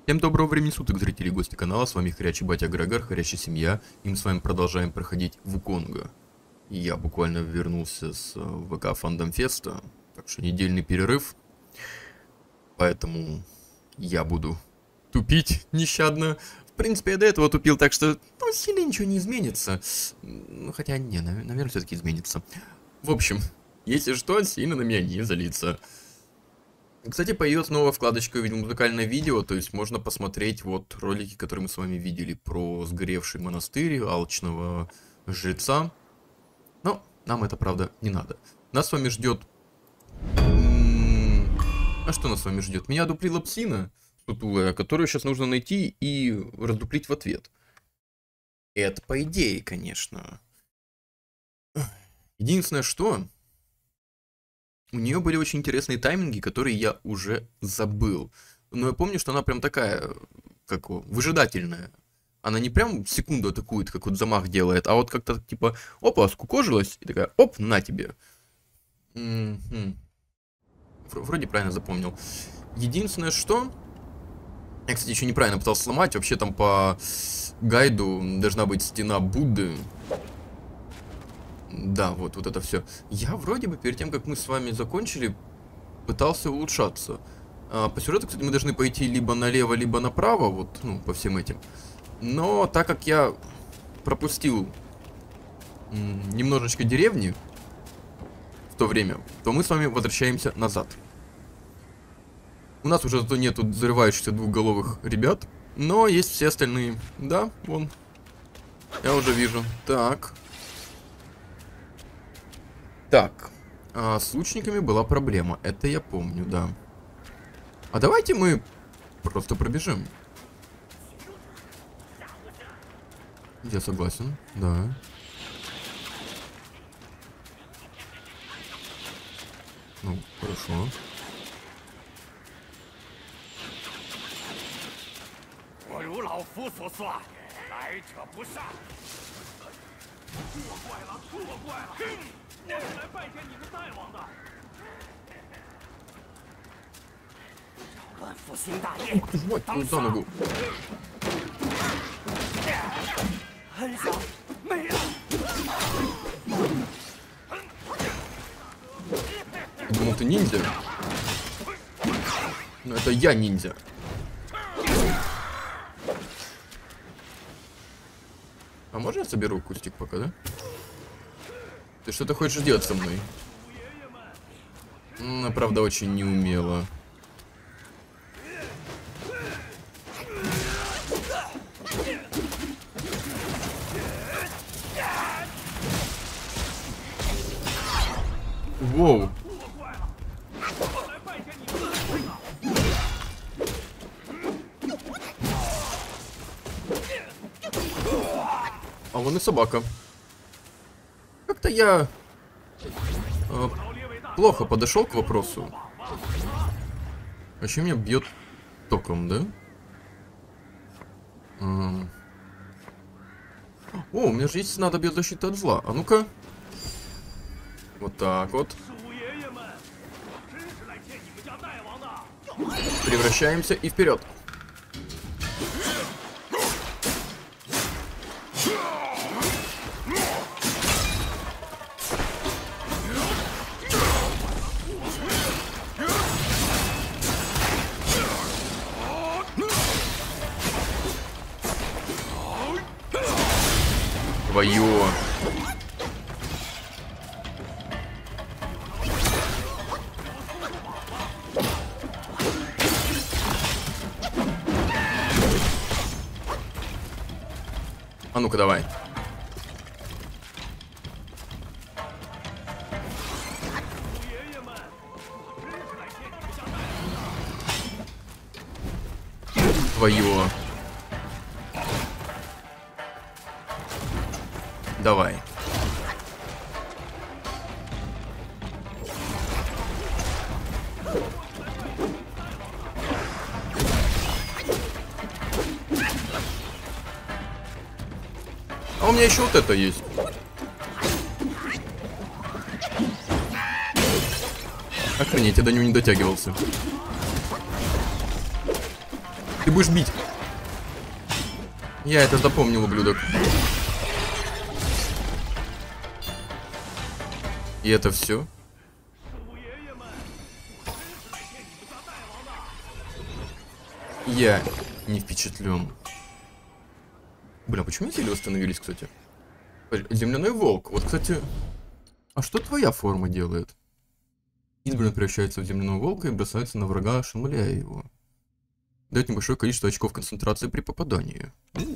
Всем доброго времени суток, зрители и гости канала, с вами Хорячий Батя Грегор, Хорящая Семья, и мы с вами продолжаем проходить Вуконга. И я буквально вернулся с ВК Фандом Феста, так что недельный перерыв, поэтому я буду тупить нещадно. В принципе, я до этого тупил, так что сильно ничего не изменится, ну, хотя не, наверное, все-таки изменится. В общем, если что, сильно на меня не злится. Кстати, появилась новая вкладочка музыкальное видео, то есть можно посмотреть вот ролики, которые мы с вами видели про сгоревший монастырь, алчного жреца. Но нам это, правда, не надо. Нас с вами ждет... А что нас с вами ждет? Меня дуплила псина сутулая, которую сейчас нужно найти и раздуплить в ответ. Это по идее, конечно. Единственное, что... У нее были очень интересные тайминги, которые я уже забыл. Но я помню, что она прям такая, как выжидательная. Она не прям секунду атакует, как вот замах делает, а вот как-то типа, опа, скукожилась, и такая, оп, на тебе. Вроде правильно запомнил. Единственное, что... Я, кстати, еще неправильно пытался сломать. Вообще там по гайду должна быть стена Будды. Да, вот это все. Я вроде бы перед тем, как мы с вами закончили, пытался улучшаться. По сюжету, кстати, мы должны пойти либо налево, либо направо, вот, ну, по всем этим. Но так как я пропустил немножечко деревни в то время, то мы с вами возвращаемся назад. У нас уже зато нету взрывающихся двухголовых ребят, но есть все остальные. Да, вон. Я уже вижу. Так. Так, с лучниками была проблема, это я помню, да. А давайте мы просто пробежим. Я согласен, да. Ну, хорошо. Вот, за ногу. Думал, ты ниндзя? Но это я ниндзя. А можно я соберу кустик пока, да? Ты что-то хочешь делать со мной? Ну, правда, очень неумело. Воу. А вон и собака. Как-то я плохо подошел к вопросу. А еще меня бьет током, да? О, у меня же есть снадобье защиты от зла. А ну-ка. Вот так вот. Превращаемся и вперед. Твое. А ну-ка давай. Твое. Давай. А у меня еще вот это есть. Охренеть, я до него не дотягивался. Ты будешь бить. Я это запомнил, ублюдок. И это все? Я не впечатлен. Бля, почему зелья остановились, кстати? Земляной волк. Вот, кстати... А что твоя форма делает? Избранный превращается в земляного волка и бросается на врага, ошеломляя его. Дает небольшое количество очков концентрации при попадании.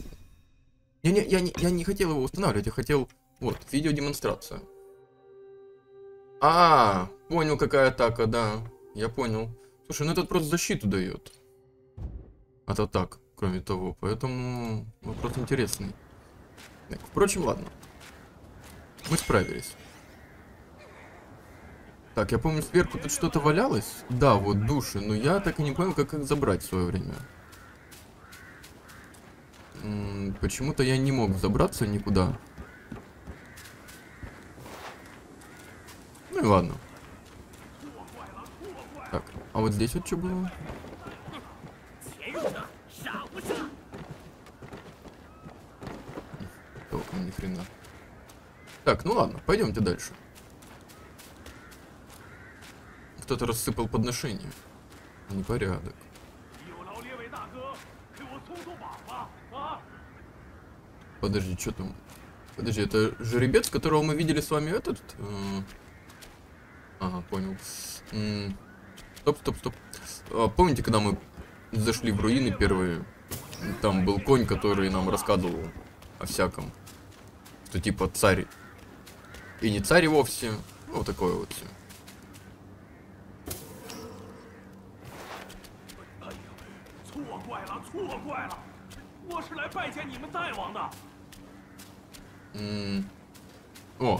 Я не хотел его устанавливать, я хотел... Вот, видеодемонстрация. Понял, какая атака, да. Я понял. Слушай, ну этот просто защиту дает. От атак, кроме того. Поэтому вопрос интересный. Так, впрочем, ладно. Мы справились. Так, я помню, сверху тут что-то валялось. Да, вот души. Но я так и не понял, как их забрать в свое время. Почему-то я не мог забраться никуда. Ну и ладно. Так, а вот здесь вот что было? Толком ни хрена. Так, ну ладно, пойдемте дальше. Кто-то рассыпал подношение. Непорядок. Подожди, что там? Подожди, это жеребец, которого мы видели с вами этот? Ага, понял. Стоп. Помните, когда мы зашли в руины первые? Там был конь, который нам рассказывал о всяком. Что типа царь. И не царь вовсе. Ну, вот такое вот все. О.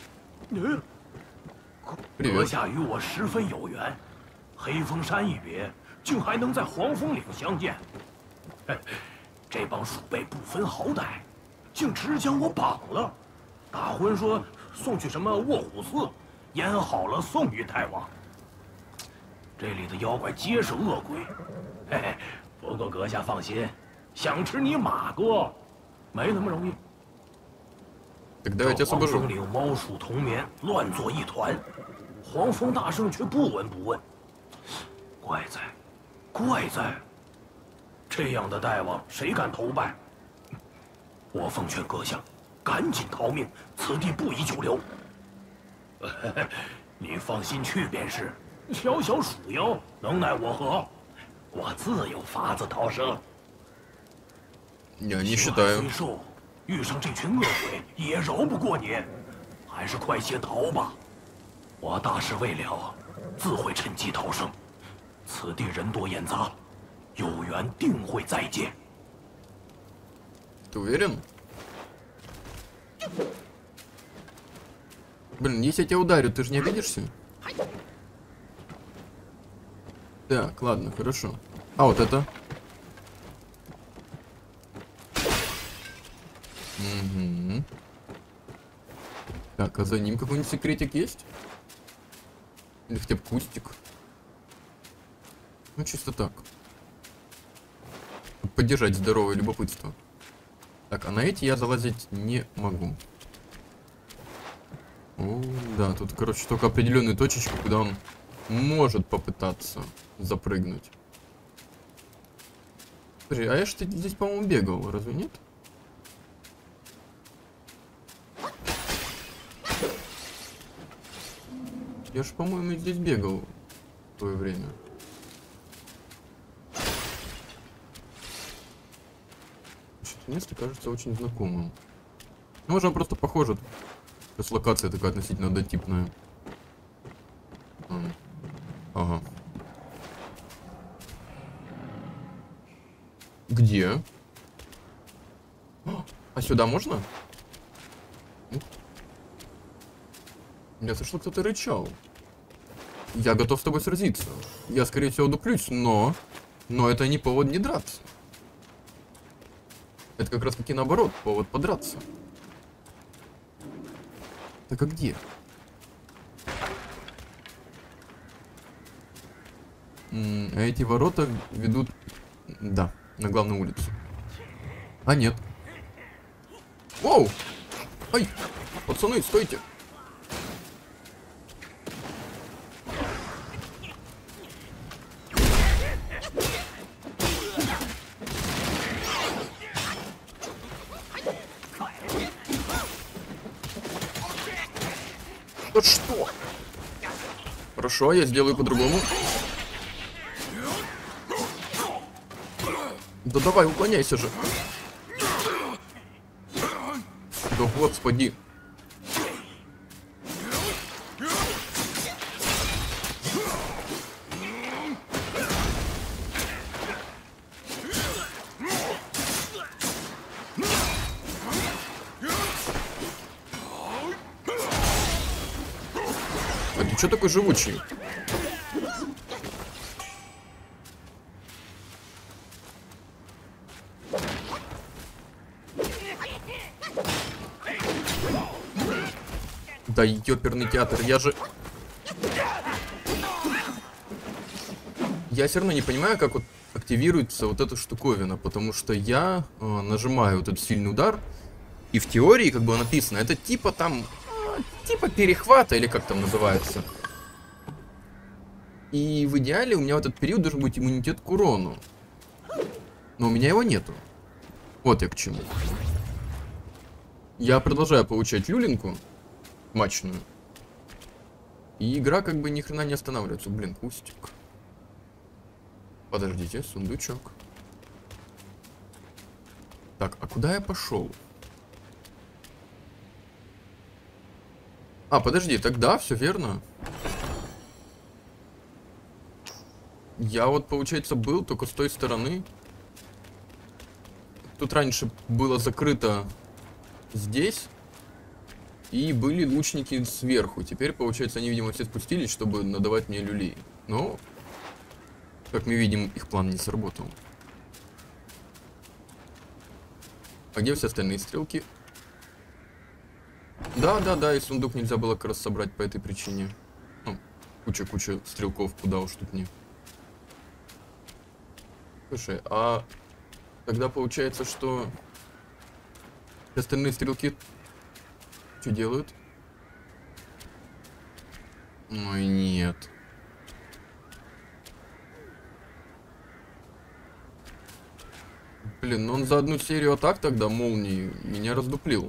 Привет. 阁下与我十分有缘，黑风山一别，竟还能在黄风岭相见。这帮鼠辈不分好歹，竟直将我绑了。大婚说送去什么卧虎寺，腌好了送与太王。这里的妖怪皆是恶鬼，不过阁下放心，想吃你马哥，没那么容易。 Тогда я тебя освобожу. 黄风岭猫鼠同眠，乱作一团。黄风大圣却不闻不问。怪在，这样的大王谁敢投拜？我奉劝阁下，赶紧逃命，此地不宜久留。你放心去便是。小小鼠妖，能奈我何？我自有法子逃生。 Я не считаю. 虽瘦，遇上这群恶鬼也饶不过你，还是快些逃吧。我大事未了，自会趁机逃生。此地人多眼杂，有缘定会再见。 Ты уверен? Блин, если я тебя ударю, ты же не обидишься? Так, ладно, хорошо. А вот это? Угу. Так, а за ним какой-нибудь секретик есть? Или хотя бы кустик? Ну, чисто так. Поддержать здоровое любопытство. Так, а на эти я залазить не могу. О, да, тут, короче, только определенные точечки, куда он может попытаться запрыгнуть. Слушай, а я что здесь, по-моему, бегал, разве нет? Я же, по-моему, здесь бегал в свое время. Это место кажется очень знакомым. Ну, может, просто похоже. То есть локация такая относительно однотипная. Ага. Где? А сюда можно? Я слышал, кто-то рычал. Я готов с тобой сразиться. Я, скорее всего, дуплюсь, но это не повод не драться. Это как раз таки наоборот, повод подраться. Так а где? А эти ворота ведут... Да, на главную улицу. А, нет. Воу! Ай! Пацаны, стойте! Да что? Хорошо, я сделаю по-другому. Да давай, уклоняйся же. Да господи. А ты что такой живучий? Да ёперный театр, я же... Я все равно не понимаю, как вот активируется вот эта штуковина, потому что я нажимаю вот этот сильный удар, и в теории, как было написано, это типа там... типа перехвата, или как там называется. И в идеале у меня в этот период должен быть иммунитет к урону. Но у меня его нету. Вот я к чему. Я продолжаю получать люлинку мачную. И игра как бы ни хрена не останавливается. Блин, кустик. Подождите, сундучок. Так, а куда я пошел? А, подожди, тогда все верно. Я вот, получается, был только с той стороны. Тут раньше было закрыто здесь. И были лучники сверху. Теперь, получается, они, видимо, все спустились, чтобы надавать мне люлей. Но, как мы видим, их план не сработал. А где все остальные стрелки? Да, и сундук нельзя было как раз собрать по этой причине. Ну, куча стрелков, куда уж тут не. Слушай, а тогда получается, что остальные стрелки что делают? Ой, нет. Блин, ну он за одну серию атак тогда молнии меня раздуплил.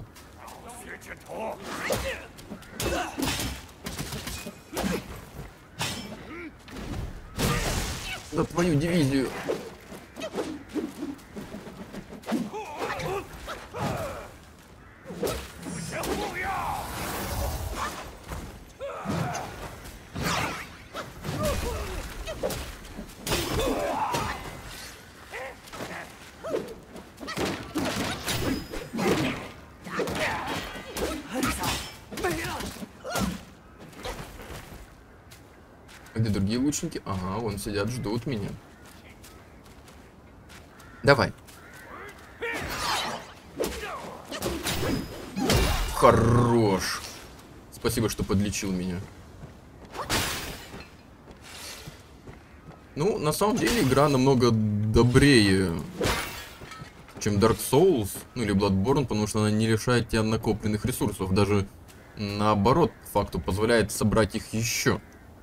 Да твою дивизию. А где другие лучники? Ага, вон сидят, ждут меня. Давай. Хорош. Спасибо, что подлечил меня. Ну, на самом деле, игра намного добрее, чем Dark Souls, ну или Bloodborne, потому что она не лишает тебя накопленных ресурсов. Даже наоборот, по факту, позволяет собрать их еще.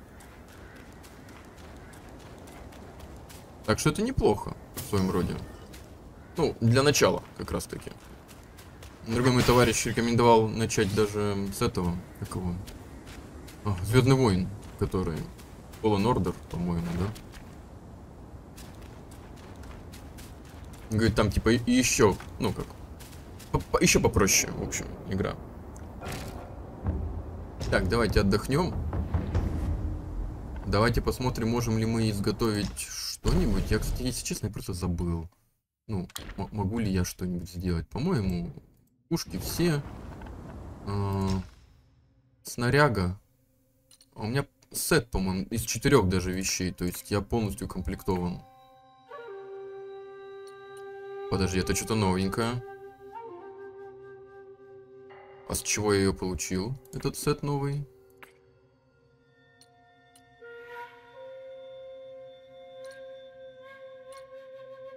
Так что это неплохо в своем роде. Ну, для начала, как раз таки. Другой мой товарищ рекомендовал начать даже с этого, какого? Звездный воин, который Fallen Order, по-моему, да? Говорит, там типа еще, ну как, еще попроще, в общем, игра. Так, давайте отдохнем. Давайте посмотрим, можем ли мы изготовить что-нибудь. Я, кстати, если честно, я просто забыл. Ну, могу ли я что-нибудь сделать? По-моему, пушки все. Снаряга. У меня сет, по-моему, из 4 даже вещей. То есть я полностью комплектован. Подожди, это что-то новенькое. А с чего я ее получил? Этот сет новый.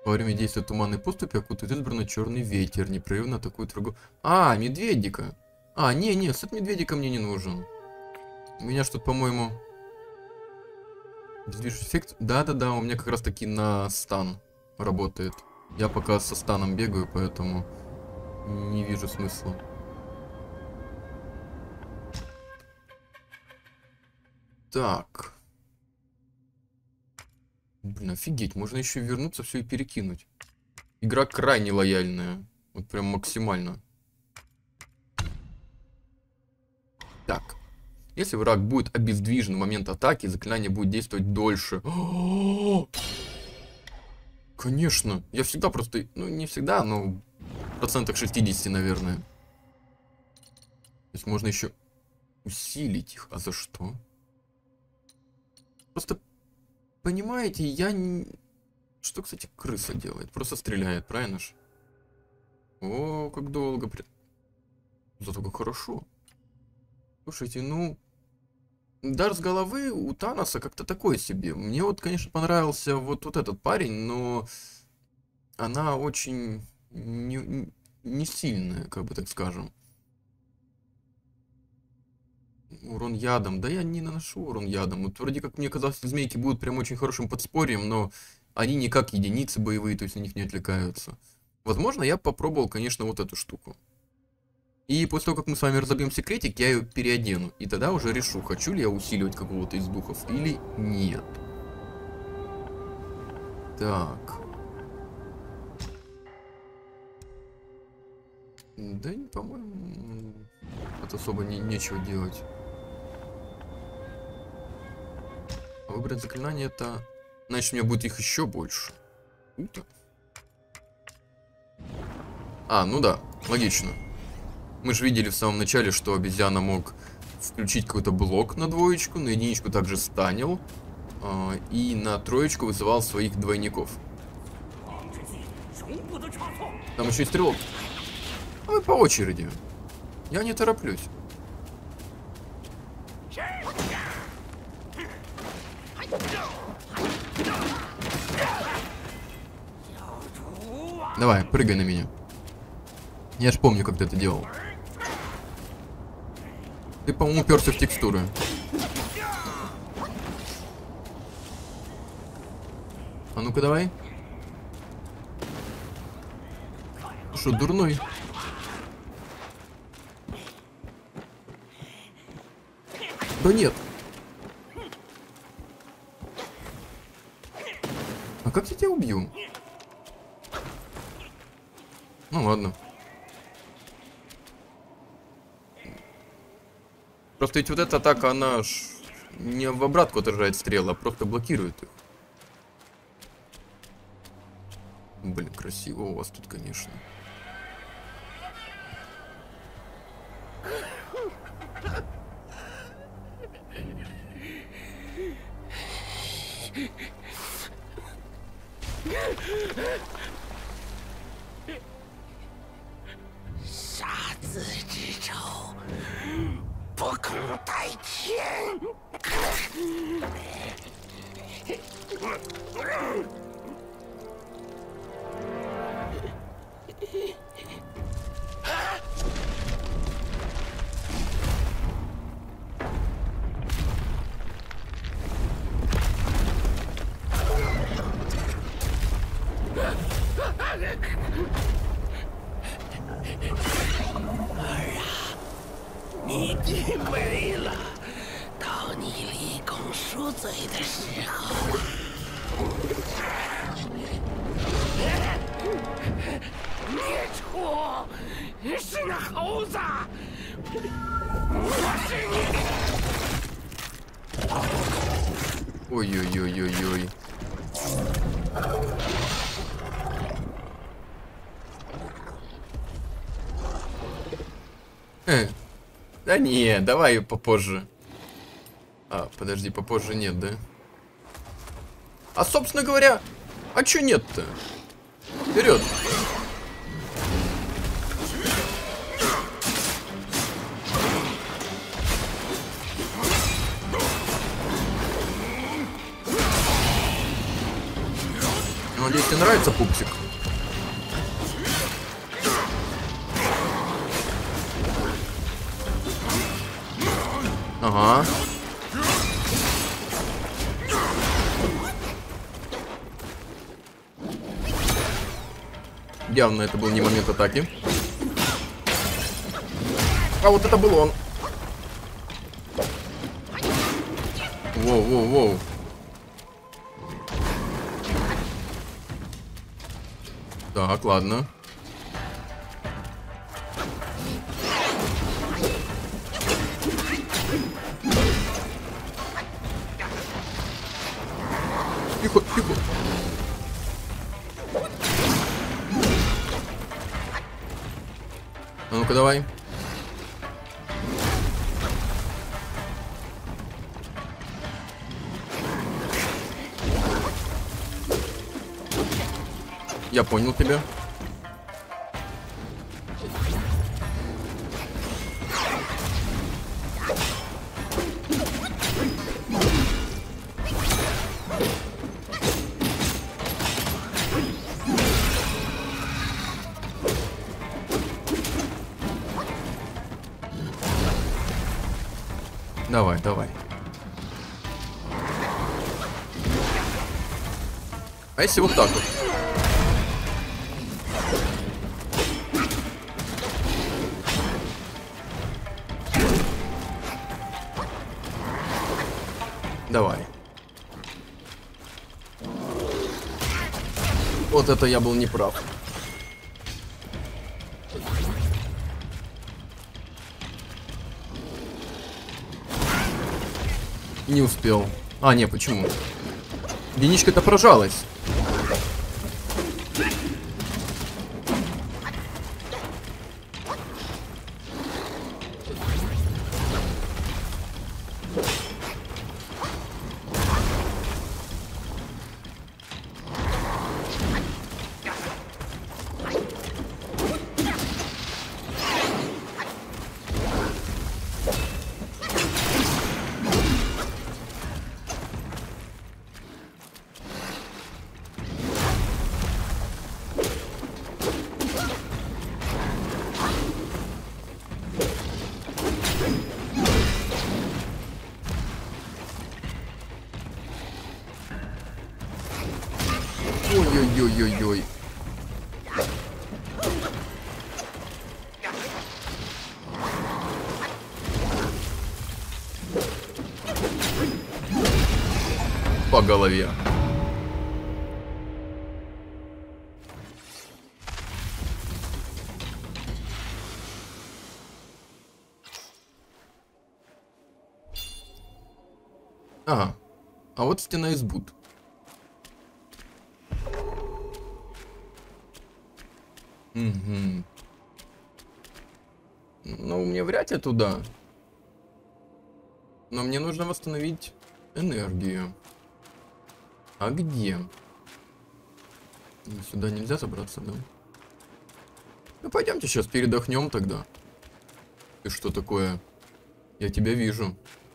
Во время действия туманной поступи окутывает избранно черный ветер, непрерывно атакует врагов. А, медведика. А, не, сет медведика мне не нужен. У меня что-то, по-моему... эффект. Да, у меня как раз таки на стан работает. Я пока со станом бегаю, поэтому не вижу смысла. Так. Блин, офигеть, можно еще вернуться, все и перекинуть. Игра крайне лояльная. Вот прям максимально. Так. Если враг будет обездвижен в момент атаки, заклинание будет действовать дольше. Конечно. Я всегда просто... Ну, не всегда, но в процентах 60, наверное. То есть можно еще усилить их. А за что? Просто... Понимаете, я не... Что, кстати, крыса делает? Просто стреляет, правильно ж? О, как долго. Зато как хорошо. Слушайте, ну... Дар с головы у Таноса как-то такой себе. Мне вот, конечно, понравился вот этот парень, но... Она очень... Не сильная, как бы так скажем. Урон ядом. Да я не наношу урон ядом. Вот вроде как мне казалось, змейки будут прям очень хорошим подспорьем, но они не как единицы боевые, то есть на них не отвлекаются. Возможно, я попробовал, конечно, вот эту штуку. И после того, как мы с вами разобьем секретик, я ее переодену. И тогда уже решу, хочу ли я усиливать какого-то из духов или нет. Так. Да, по-моему, это особо нечего делать. Выбрать заклинание это... Значит, у меня будет их еще больше. Круто. А, ну да, логично. Мы же видели в самом начале, что обезьяна мог включить какой-то блок на двоечку, на единичку также станил. И на троечку вызывал своих двойников. Там еще и стрелок. А мы по очереди. Я не тороплюсь. Давай, прыгай на меня. Я ж помню, как ты это делал. Ты, по-моему, уперся в текстуры. А ну-ка давай. Ты что, дурной? Да нет. А как я тебя убью? Ну ладно. Просто ведь вот эта атака, она ж не в обратку отражает стрелы, а просто блокирует их. Блин, красиво у вас тут, конечно. Ой-ой-ой-ой-ой. Да не, давай попозже. А, подожди, попозже нет, да? А, собственно говоря, а чё нет-то? Вперед! Надеюсь, тебе нравится пупсик? Ага. Явно это был не момент атаки. А вот это был он. Воу-воу-воу. Так, ладно. Тихо, тихо. А ну-ка, давай. Я понял тебя. Давай, давай. А если вот так вот? Давай. Вот это я был неправ. Не успел. А, не, почему? Единичка-то прожалась. Ой-ой-ой-ой-ой. По голове. Ага. А вот стена из Буд. Угу. Ну, мне вряд ли туда. Но мне нужно восстановить энергию. А где? Сюда нельзя забраться, да? Ну, пойдемте сейчас передохнем тогда. Ты что такое? Я тебя вижу.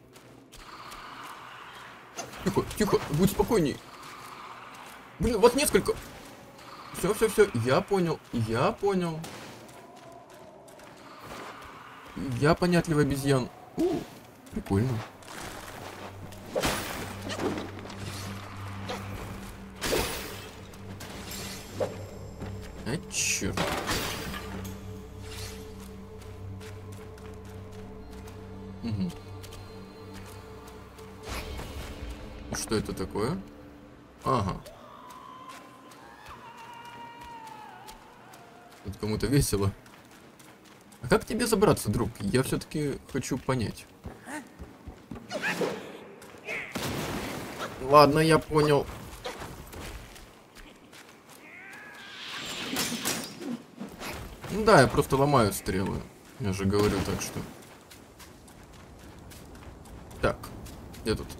Тихо, тихо, будь спокойней. Блин, вот несколько. Все, все, все, я понял, я понял. Я понятливый обезьян. Прикольно. А, черт. Угу. Что это такое? Ага. Тут кому-то весело. А как тебе забраться, друг? Я все-таки хочу понять. Ладно, я понял. Ну да, я просто ломаю стрелы. Я же говорю, так что. Так, где тут?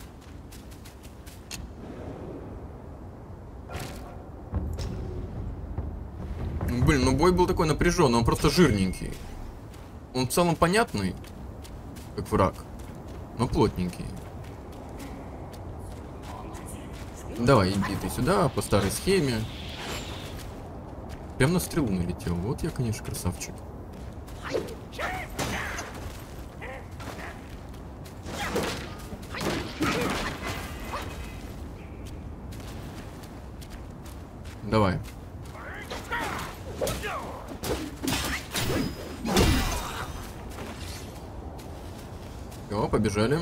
Блин, ну бой был такой напряженный, он просто жирненький. Он в целом понятный, как враг, но плотненький. Давай, иди ты сюда, по старой схеме. Прям на стрелу налетел. Вот я, конечно, красавчик. Давай. Все, побежали.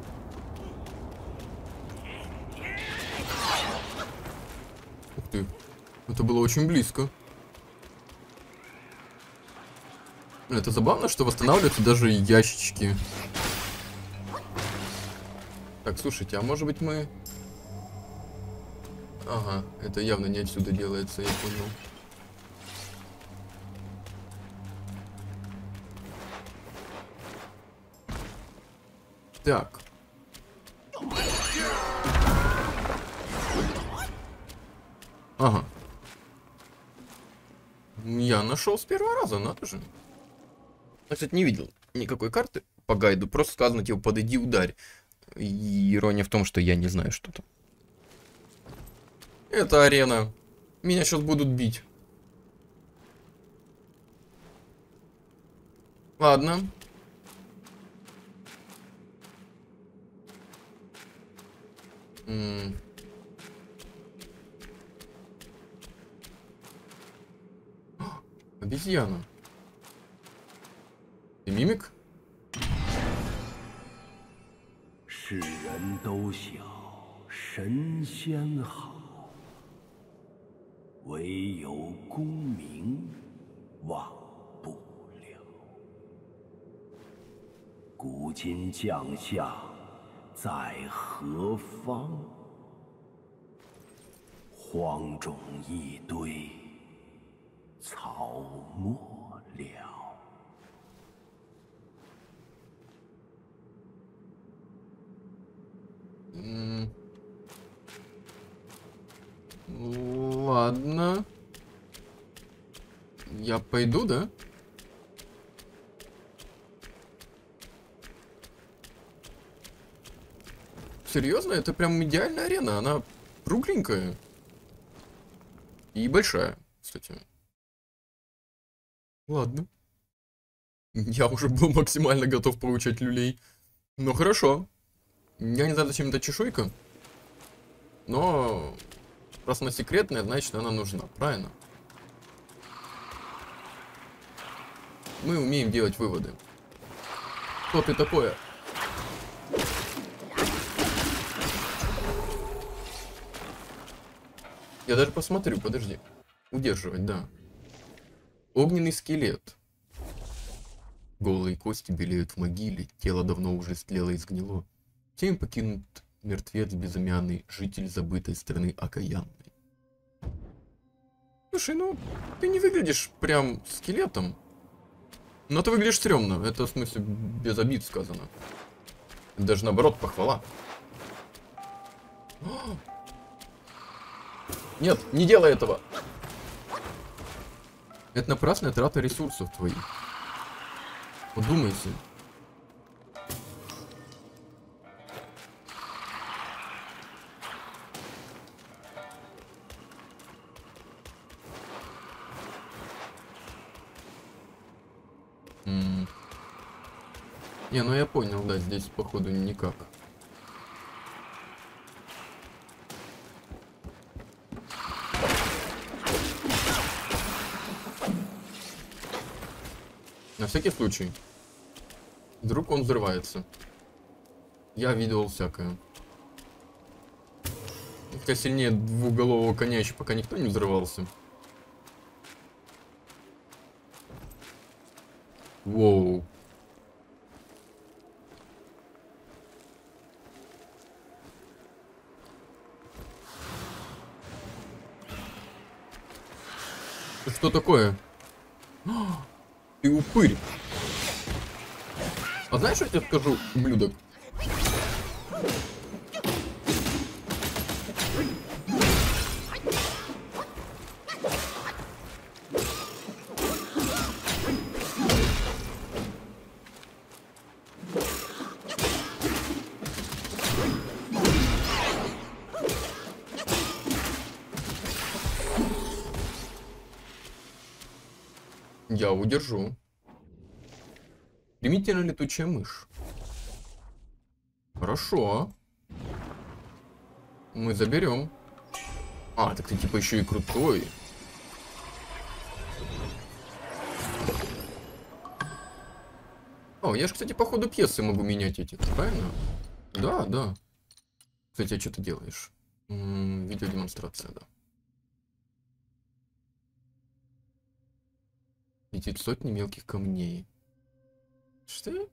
Ух ты. Это было очень близко. Это забавно, что восстанавливаются даже ящички. Так, слушайте, а может быть мы... Ага, это явно не отсюда делается, я понял. Так. Ага. Я нашел с первого раза, надо же. Я, кстати, не видел никакой карты по гайду, просто сказано, типа, подойди, ударь. И ирония в том, что я не знаю, что там. Это арена. Меня сейчас будут бить. Ладно. Обезьяна. Ты мимик? 世人都晓神仙好，唯有功名忘不了。古今将相在何方？荒冢一堆草没了。 Ладно. Я пойду, да? Серьезно? Это прям идеальная арена. Она кругленькая. И большая, кстати. Ладно. Я уже был максимально готов получать люлей. Ну хорошо. Я не знаю, зачем эта чешуйка. Но раз она секретная, значит она нужна, правильно? Мы умеем делать выводы. Что ты такое? Я даже посмотрю, подожди. Удерживать, да. Огненный скелет. Голые кости белеют в могиле, тело давно уже стлело и сгнило. Тем покинут мертвец безымянный, житель забытой страны окаянной. Слушай, ну, ты не выглядишь прям скелетом. Но ты выглядишь стрёмно. Это, в смысле, без обид сказано. Даже наоборот, похвала. Нет, не делай этого. Это напрасная трата ресурсов твоих. Подумайте. Не, ну я понял, да, здесь походу никак. На всякий случай. Вдруг он взрывается. Я видел всякое. Хотя сильнее двуголового коня еще пока никто не взрывался. Воу. Что такое? Ты упырь. А знаешь, что я тебе скажу, ублюдок? Я удержу. Примитивно летучая мышь. Хорошо. Мы заберем. А, так ты типа еще и крутой. О, я же, кстати, по ходу пьесы могу менять эти, правильно? Да, да. Кстати, а что ты делаешь? Видеодемонстрация, да. Летит сотни мелких камней. Что?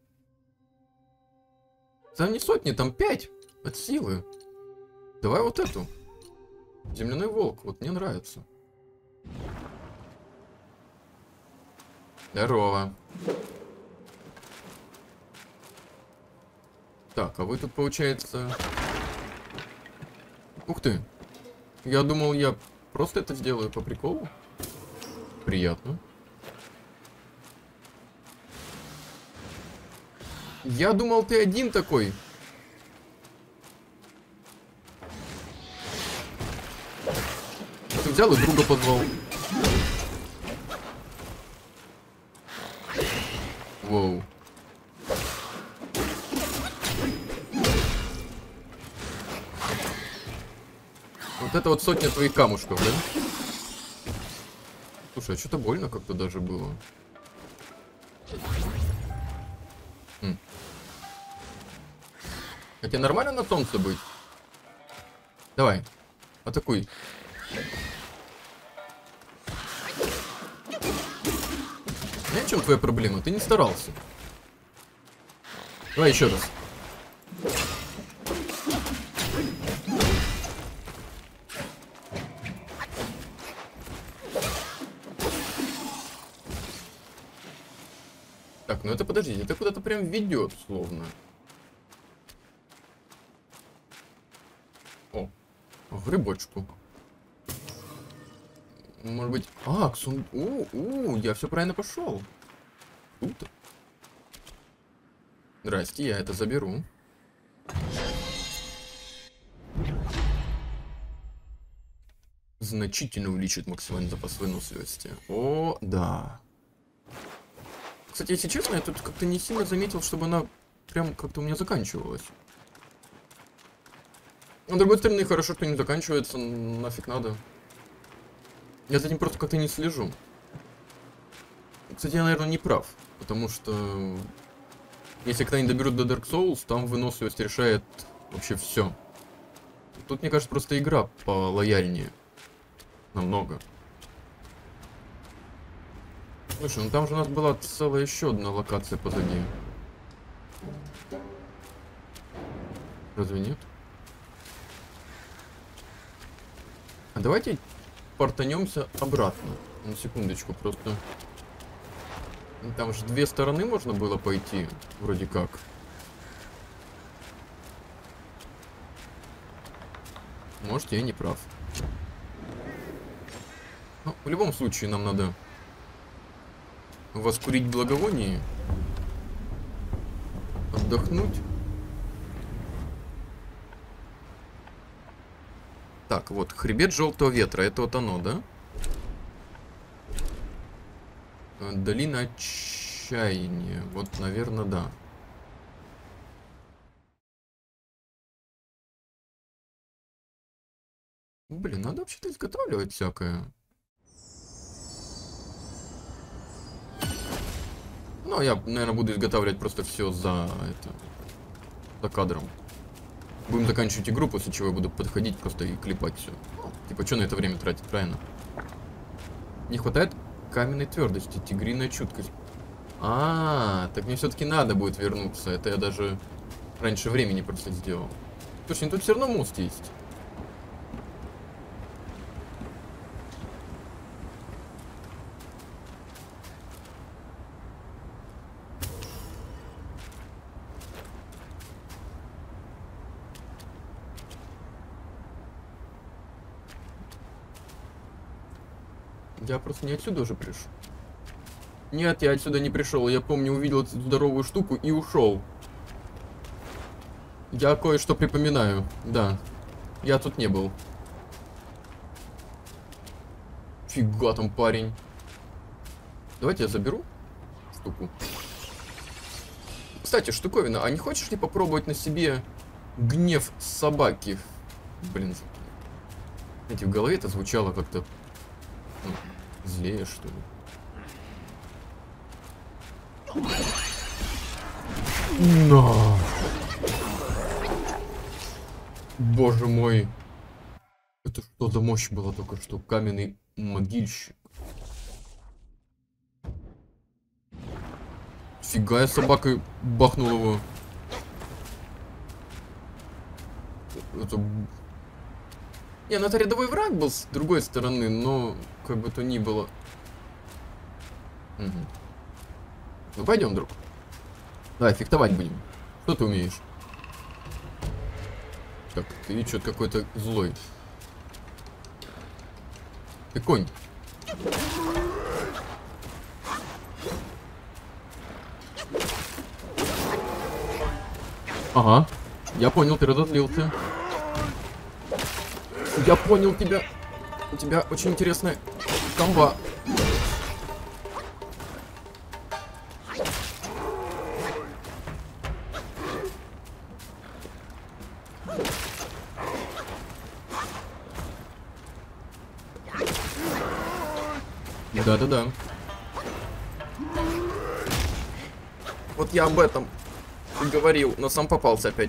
Там не сотни, там 5 от силы. Давай вот эту. Земляной волк, вот мне нравится. Здорово. Так, а вы тут, получается... Ух ты. Я думал, я просто это сделаю по приколу. Приятно. Я думал, ты один такой. Ты взял и друга позвал. Воу. Вот это вот сотня твоих камушков, да? Слушай, а что-то больно как-то даже было. Хотя нормально на солнце быть. Давай, атакуй. Знаешь, в чем твоя проблема? Ты не старался. Давай еще раз. Так, ну это подождите, это куда-то прям ведет, словно. О, в рыбочку. Может быть... А, я все правильно пошел. Круто. Здрасте, я это заберу. Значительно увеличит максимальный запас выносливости. О, да. Кстати, если честно, я тут как-то не сильно заметил, чтобы она прям как-то у меня заканчивалась. Но, с другой стороны, хорошо, что не заканчивается, нафиг надо. Я за этим просто как-то не слежу. Кстати, я, наверное, не прав, потому что если когда-нибудь доберут до Dark Souls, там выносливость решает вообще все. Тут, мне кажется, просто игра полояльнее. Намного. Слушай, ну там же у нас была целая еще одна локация позади. Разве нет? А давайте портанемся обратно. На секундочку, просто... Там же две стороны можно было пойти, вроде как. Может, я не прав. Но в любом случае нам надо воскурить благовоние, отдохнуть. Так, вот, хребет желтого ветра, это вот оно, да? Долина отчаяния, вот, наверное, да. Блин, надо вообще-то изготавливать всякое. Ну, я, наверное, буду изготавливать просто все за кадром. Будем заканчивать игру, после чего я буду подходить просто и клепать все. Типа, что на это время тратить, правильно? Не хватает каменной твердости, тигриная чуткость. Так мне все-таки надо будет вернуться. Это я даже раньше времени просто сделал. Слушай, ну тут все равно мост есть. Я просто не отсюда уже пришел. Нет, я отсюда не пришел. Я помню, увидел эту здоровую штуку и ушел. Я кое-что припоминаю. Да. Я тут не был. Фига там парень. Давайте я заберу штуку. Кстати, штуковина, а не хочешь ли попробовать на себе гнев собаки? Блин, знаете, в голове это звучало как-то, ну, злее, что ли. Но! Боже мой! Это что за мощь была только что? Каменный могильщик. Фига, я собакой бахнул его. Это... Не, ну это рядовой враг был с другой стороны, но как бы то ни было. Угу. Ну пойдем, друг. Давай, фехтовать будем. Что ты умеешь? Так, ты что-то какой-то злой. Ты конь. Ага, я понял, ты разозлился. Я понял тебя. У тебя очень интересная комба. Да-да-да. Вот я об этом и говорил, но сам попался опять.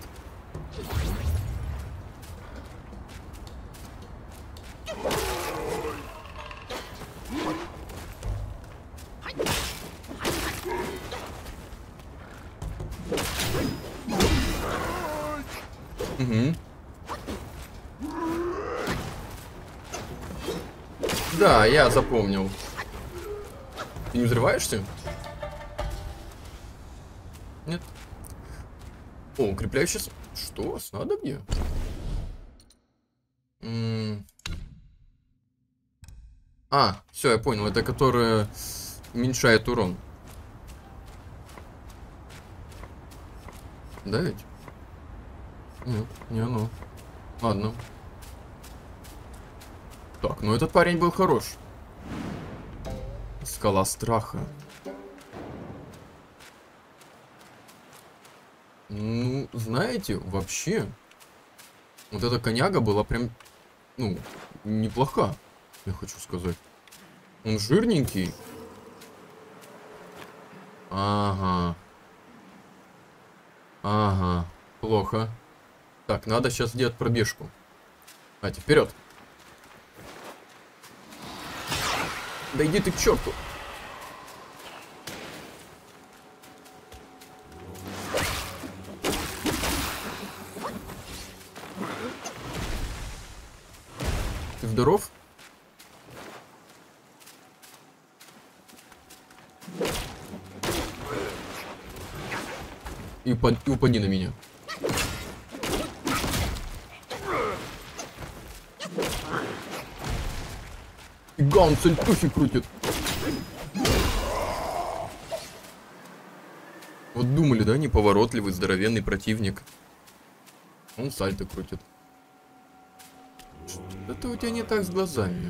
Угу. Да, я запомнил. Ты не взрываешься? Нет. О, укрепляющий... Что? Снадобье? А, все, я понял. Это которое уменьшает урон. Да ведь? Нет, не оно. Ладно. Так, ну этот парень был хорош. Скала страха. Ну, знаете, вообще, вот эта коняга была прям, ну, неплоха, я хочу сказать. Он жирненький. Ага. Ага, плохо. Так, надо сейчас делать пробежку. Давайте, вперед. Да иди ты к черту. Ты здоров? И упади на меня. Фига, он сальтухи крутит. Вот думали, да, неповоротливый, здоровенный противник. Он сальто крутит. Что-то у тебя не так с глазами.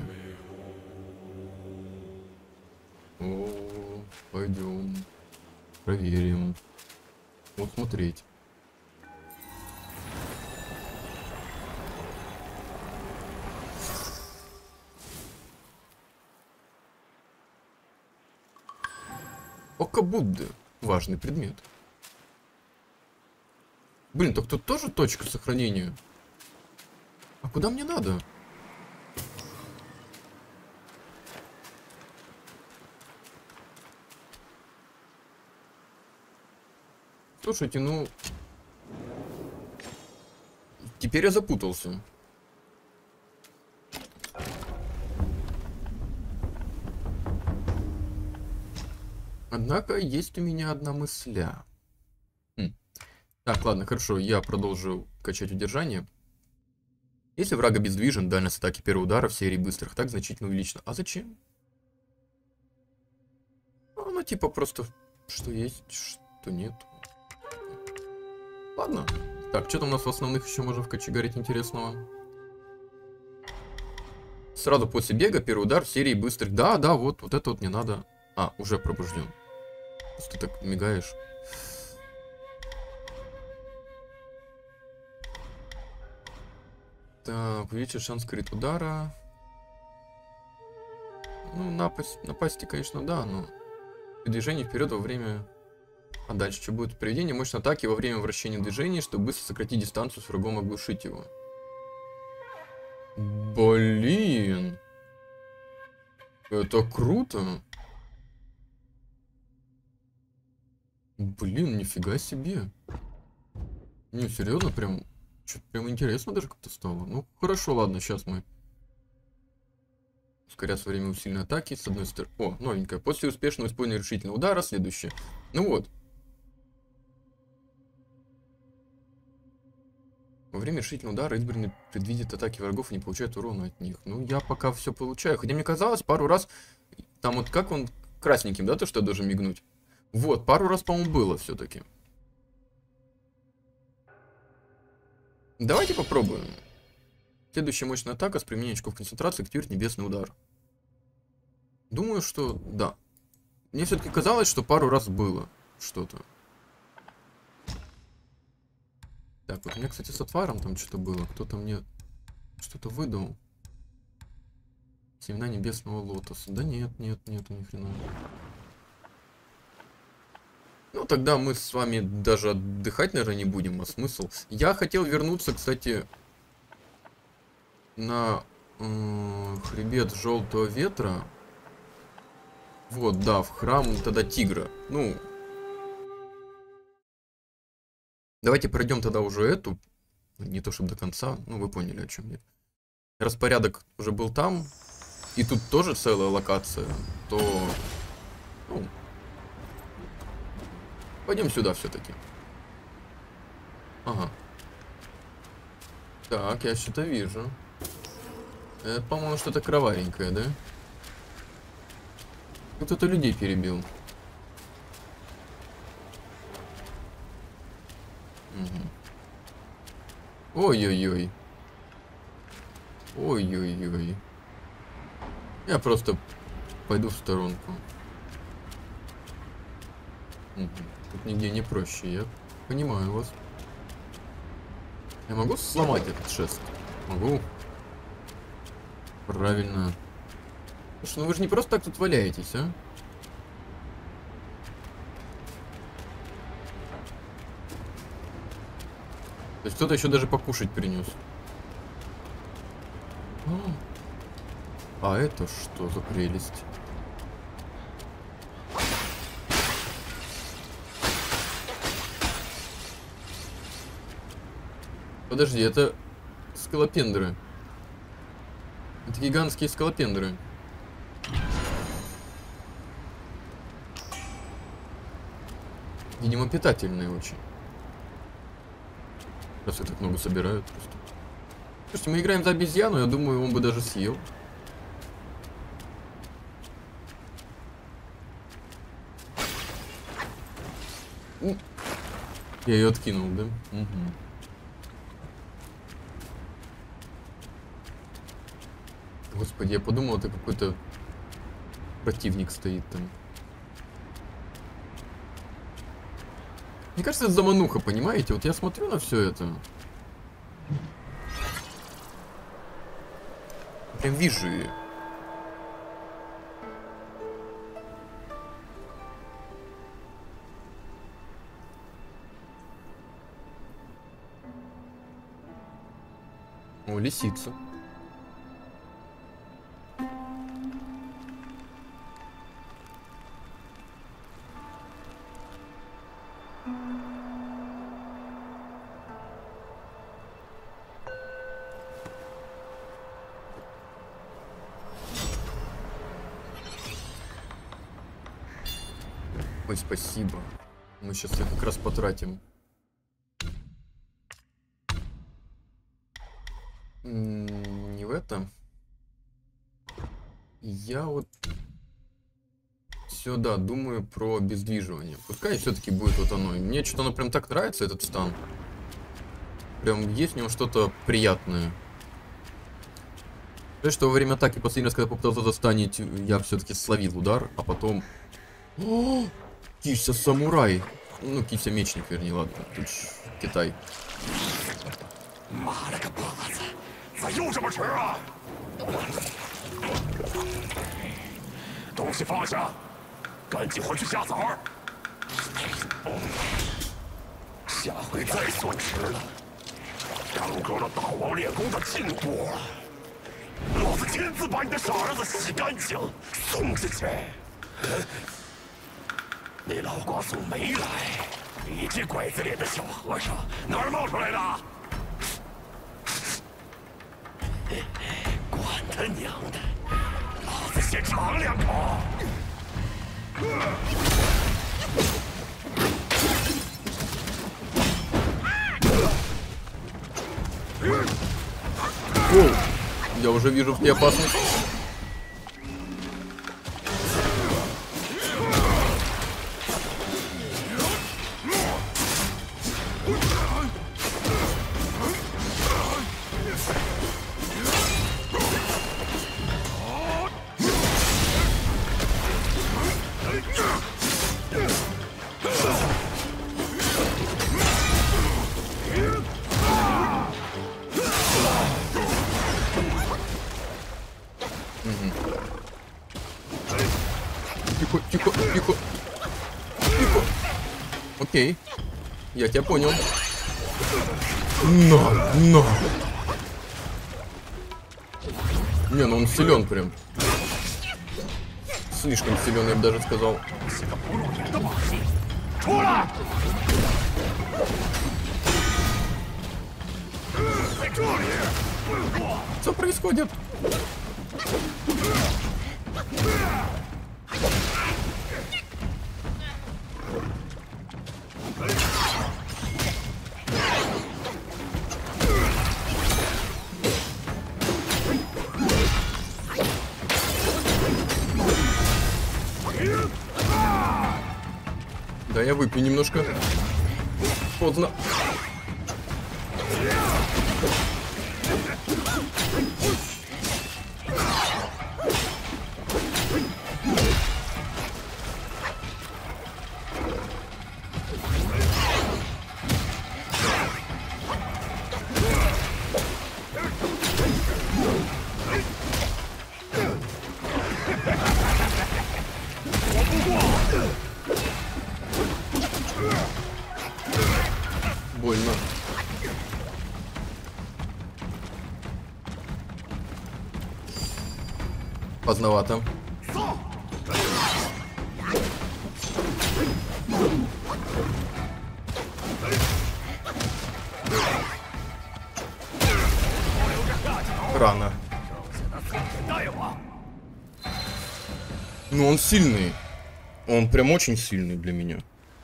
О, пойдем. Проверим. Вот смотреть. Око Будды. Важный предмет. Блин, так тут тоже точка сохранения. А куда мне надо? Слушайте, ну... Теперь я запутался. Однако есть у меня одна мысля. Так, ладно, хорошо, я продолжу качать удержание. Если враг обездвижен, дальность атаки первого удара в серии быстрых так значительно увеличена. А зачем? Ну, типа просто, что есть, что нет. Ладно. Так, что там у нас в основных еще можно вкочегарить интересного? Сразу после бега первый удар в серии быстрых. Да, вот это вот не надо. А, уже пробужден. Просто так мигаешь. Так, увеличить шанс крит удара. Ну, напасть, конечно, да, но... Движение вперед во время... А дальше что будет? Проведение мощной атаки во время вращения движения, чтобы быстро сократить дистанцию с врагом, оглушить его. Блин. Это круто. Блин, нифига себе. Не, серьезно, прям... Что-то прям интересно даже как-то стало. Ну, хорошо, ладно, сейчас мы... Ускоряться во время усиленной атаки, с одной стороны... О, новенькая. После успешного использования решительного удара, следующее. Ну вот. Во время решительного удара избранный предвидит атаки врагов и не получает урона от них. Ну, я пока все получаю. Хотя мне казалось, пару раз... Там вот как он красненьким, да, то, что я должен мигнуть? Вот, пару раз, по-моему, было все-таки. Давайте попробуем. Следующая мощная атака с применением очков концентрации активирует небесный удар. Думаю, что да. Мне все-таки казалось, что пару раз было что-то. Так, вот у меня, кстати, с отваром там что-то было. Кто-то мне что-то выдал. Семена небесного лотоса. Да нет, ни хрена. Ну, тогда мы с вами даже отдыхать, наверное, не будем, а смысл? Я хотел вернуться, кстати, на хребет желтого ветра. Вот, да, в храм тогда тигра. Ну, давайте пройдем тогда уже эту. Не то чтобы до конца, ну вы поняли, о чем я. Распорядок уже был там. И тут тоже целая локация. То... Ну, пойдем сюда все-таки. Ага. Так, я что-то вижу. Это, по-моему, что-то кровавенькое, да? Кто-то людей перебил. Угу. Ой-ой-ой. Ой-ой-ой. Я просто пойду в сторонку. Угу. Тут нигде не проще, я понимаю вас. Я могу сломать этот шест? Могу. Правильно. Слушай, ну вы же не просто так тут валяетесь, а? То есть кто-то еще даже покушать принес. А это что за прелесть? Подожди, это скалопендры. Это гигантские скалопендры. Видимо, питательные очень. Раз их так много собирают просто. Слушайте, мы играем за обезьяну, я думаю, он бы даже съел. Я ее откинул, да? Угу. Господи, я подумал, это какой-то противник стоит там. Мне кажется, это замануха, понимаете? Вот я смотрю на все это. Прям вижу ее. О, лисица. Ой, спасибо. Мы сейчас их как раз потратим. Не в это. Я вот сюда думаю про обездвиживание. Пускай все-таки будет вот оно. Мне что-то оно прям так нравится, этот стан. Прям есть в нем что-то приятное. То, что во время атаки последний раз, когда попытался застанить, я все-таки словил удар, а потом О, Кися самурай. Ну, Кися мечник, вернее, ладно. Тут ж Китай. 妈了个巴子，咋又这么迟啊？东西放下，赶紧回去下崽儿。下回再说迟了，耽搁了大王练功的进度，老子亲自把你的傻儿子洗干净，送下去。那老瓜送没来，你这拐子脸的小和尚哪儿冒出来的？ 管他娘的，老子先尝两口。 Воу, я уже вижу в тебе опасность. Тихо, тихо, тихо. Тихо. Окей. Я тебя понял. На. Не, ну он силен прям. Слишком силен, я бы даже сказал. Что происходит? Да, я выпью немножко. Поздно. Больно. Поздновато. Рано. Ну он сильный. Он прям очень сильный для меня.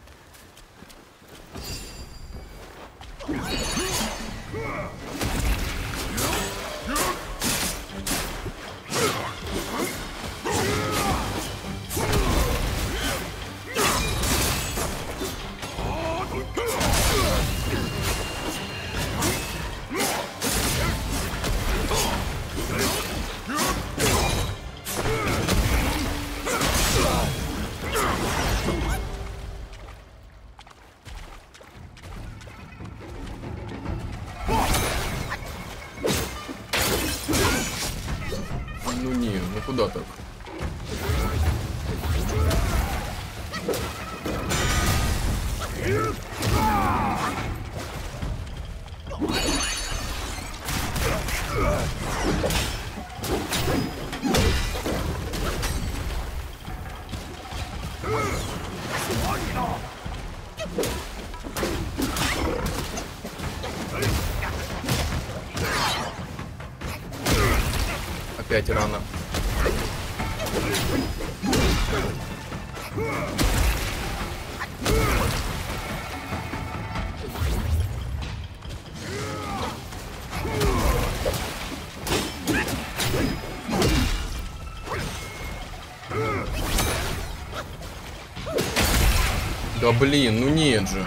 Ну не, ну куда так? Опять рано. Да блин, ну нет же.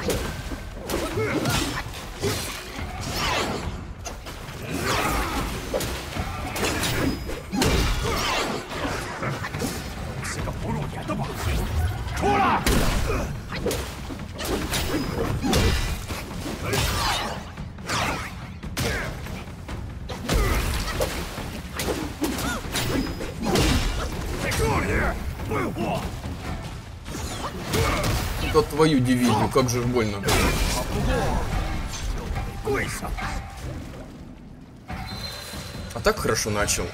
Это твою дивизию, как же больно. А так хорошо начал.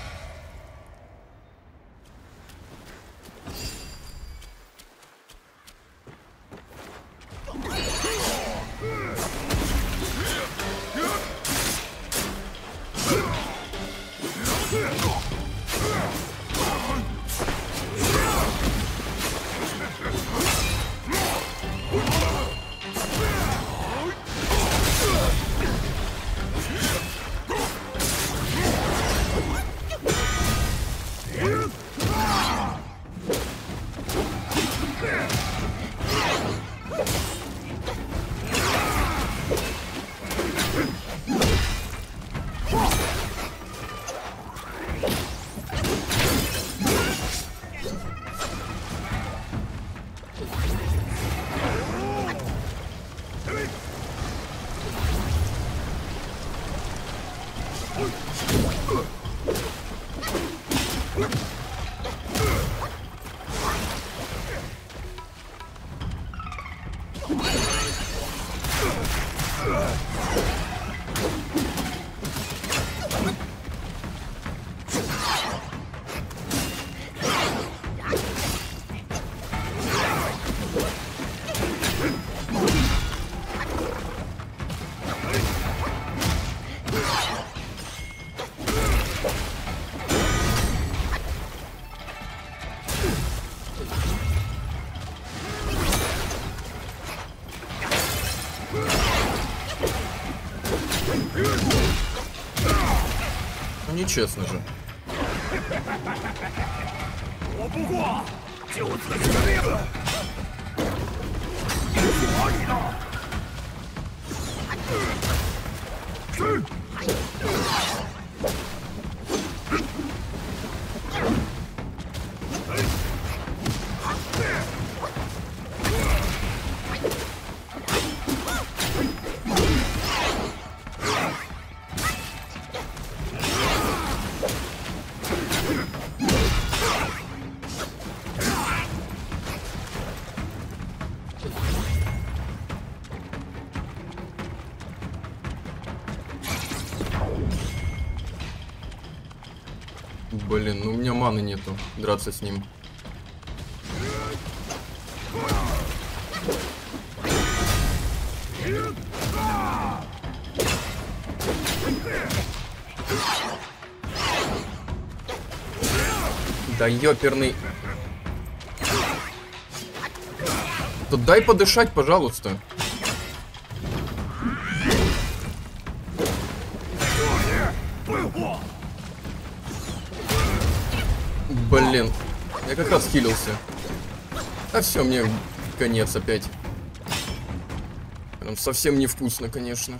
Ну, нечестно же. Блин, ну у меня маны нету драться с ним. Да ёперный. Да дай подышать, пожалуйста. Блин, я как раз хилился. А все, мне конец опять. Прям совсем невкусно, конечно.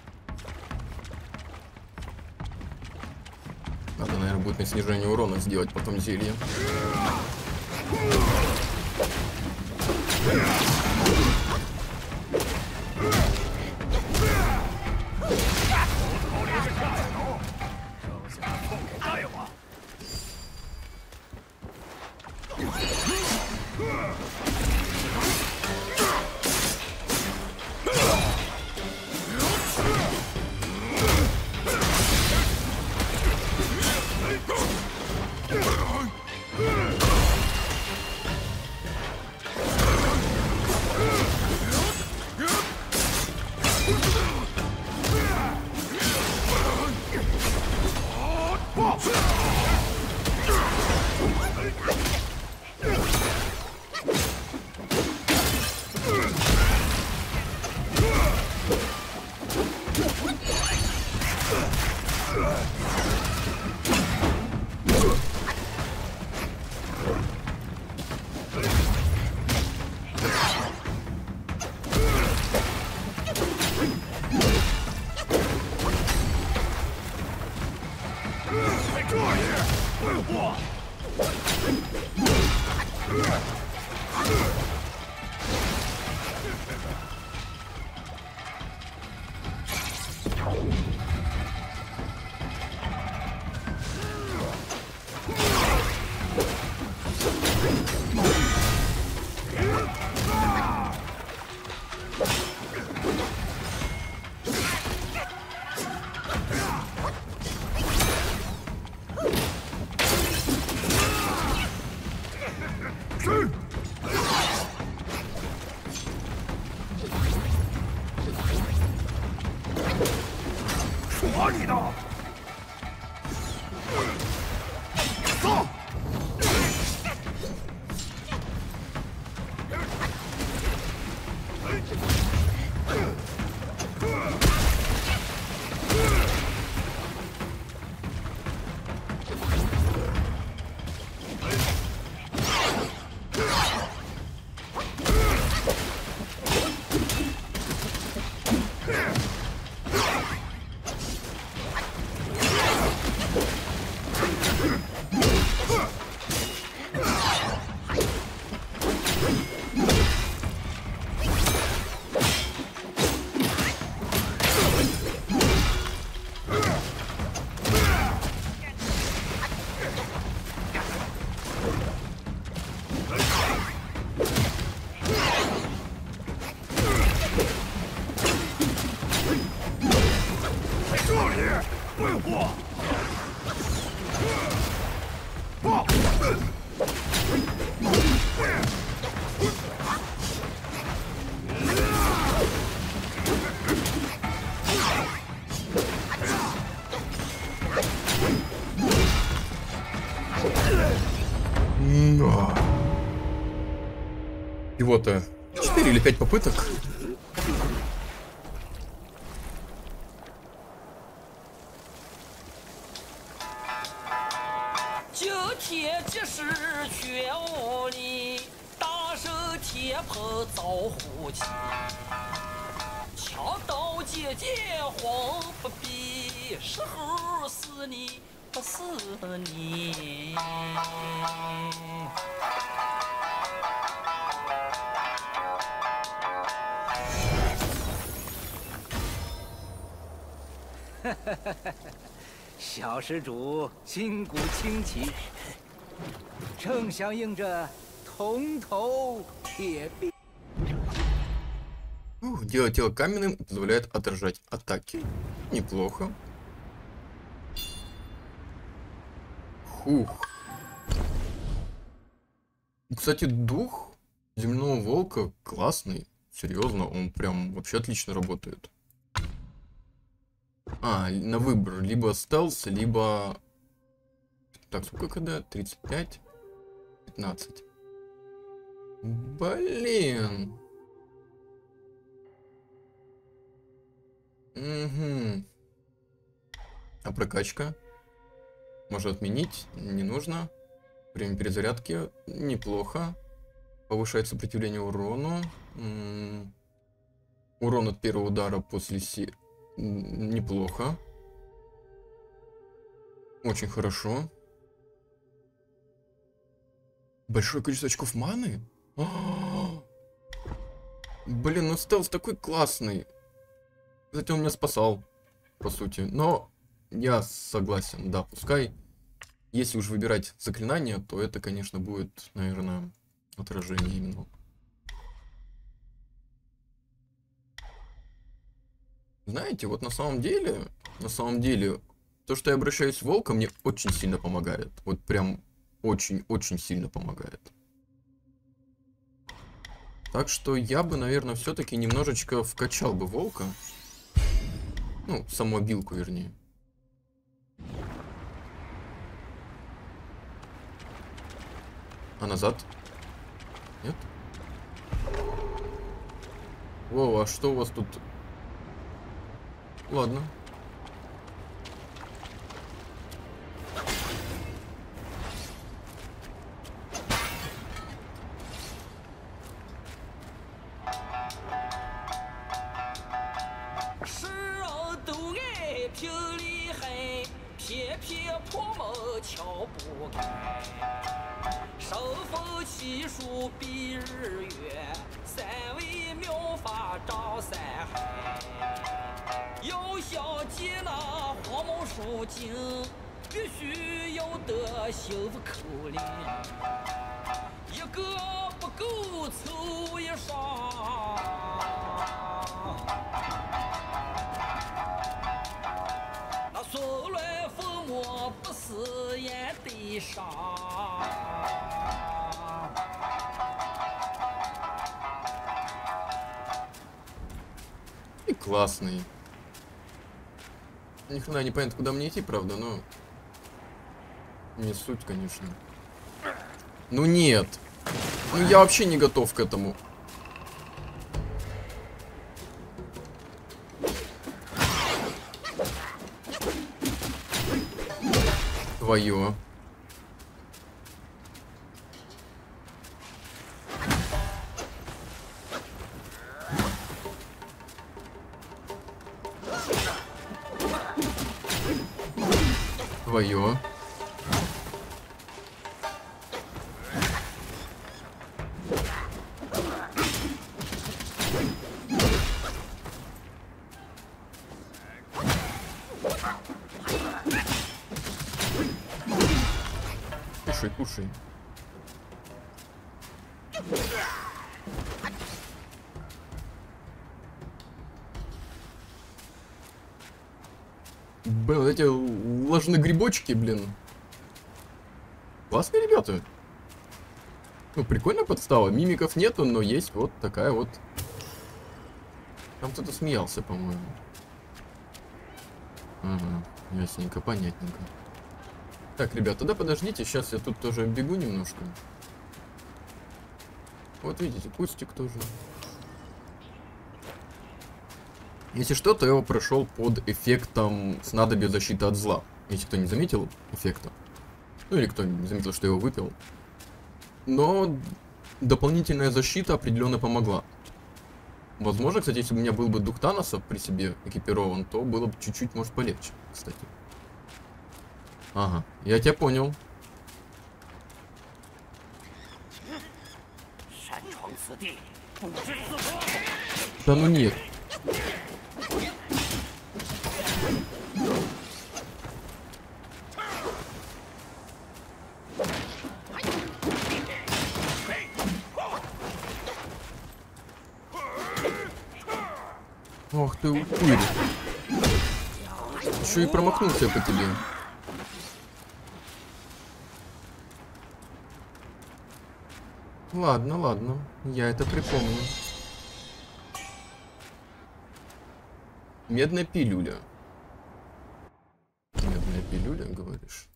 Надо, наверное, будет на снижение урона сделать потом зелье. 是。耍你的！走！ Всего-то 4 или 5 попыток. 小施主筋骨清奇，正响应着铜头铁臂。 Делать тело каменным позволяет отражать атаки. Неплохо. Хух. Кстати, дух земляного волка классный. Серьезно, он прям вообще отлично работает. На выбор. Либо стелс, либо... Так, сколько когда? 35? 15. Блин. Угу. А прокачка? Можно отменить, не нужно. Время перезарядки неплохо. Повышает сопротивление урону. Урон от первого удара после неплохо. Очень хорошо. Большое количество очков маны? Блин, ну стелс такой классный. Кстати, он меня спасал, по сути. Но я согласен, да, пускай. Если уж выбирать заклинание, то это, конечно, будет, наверное, отражение именно. Знаете, вот на самом деле, то, что я обращаюсь с волком, мне очень сильно помогает. Вот прям очень-очень сильно помогает. Так что я бы, наверное, все-таки немножечко вкачал бы волка. Ну, саму обилку, вернее. А назад? Нет? Воу, а что у вас тут? Ладно. Тупик классный. Ни хрена не понятно, куда мне идти, правда, но... Не суть, конечно. Ну нет. Ну я вообще не готов к этому. Твое. Твое. Кушай, кушай. Блин, вот эти влажные грибочки, блин. Классные ребята. Ну, прикольная подстава. Мимиков нету, но есть вот такая вот. Там кто-то смеялся, по-моему. Ага, ясненько, понятненько. Так, ребята, да подождите, сейчас я тут тоже бегу немножко. Вот видите, кустик тоже. Если что, то я его прошел под эффектом снадобья защиты от зла. Если кто не заметил эффекта. Ну или кто не заметил, что я его выпил. Но дополнительная защита определенно помогла. Возможно, кстати, если бы у меня был бы дух Таноса при себе экипирован, то было бы чуть-чуть, может, полегче, кстати. Ага, я тебя понял. Да ну нет. Ох ты, упырь. Еще и промахнулся по тебе. Ладно, ладно. Я это припомню. Медная пилюля. Медная пилюля, говоришь?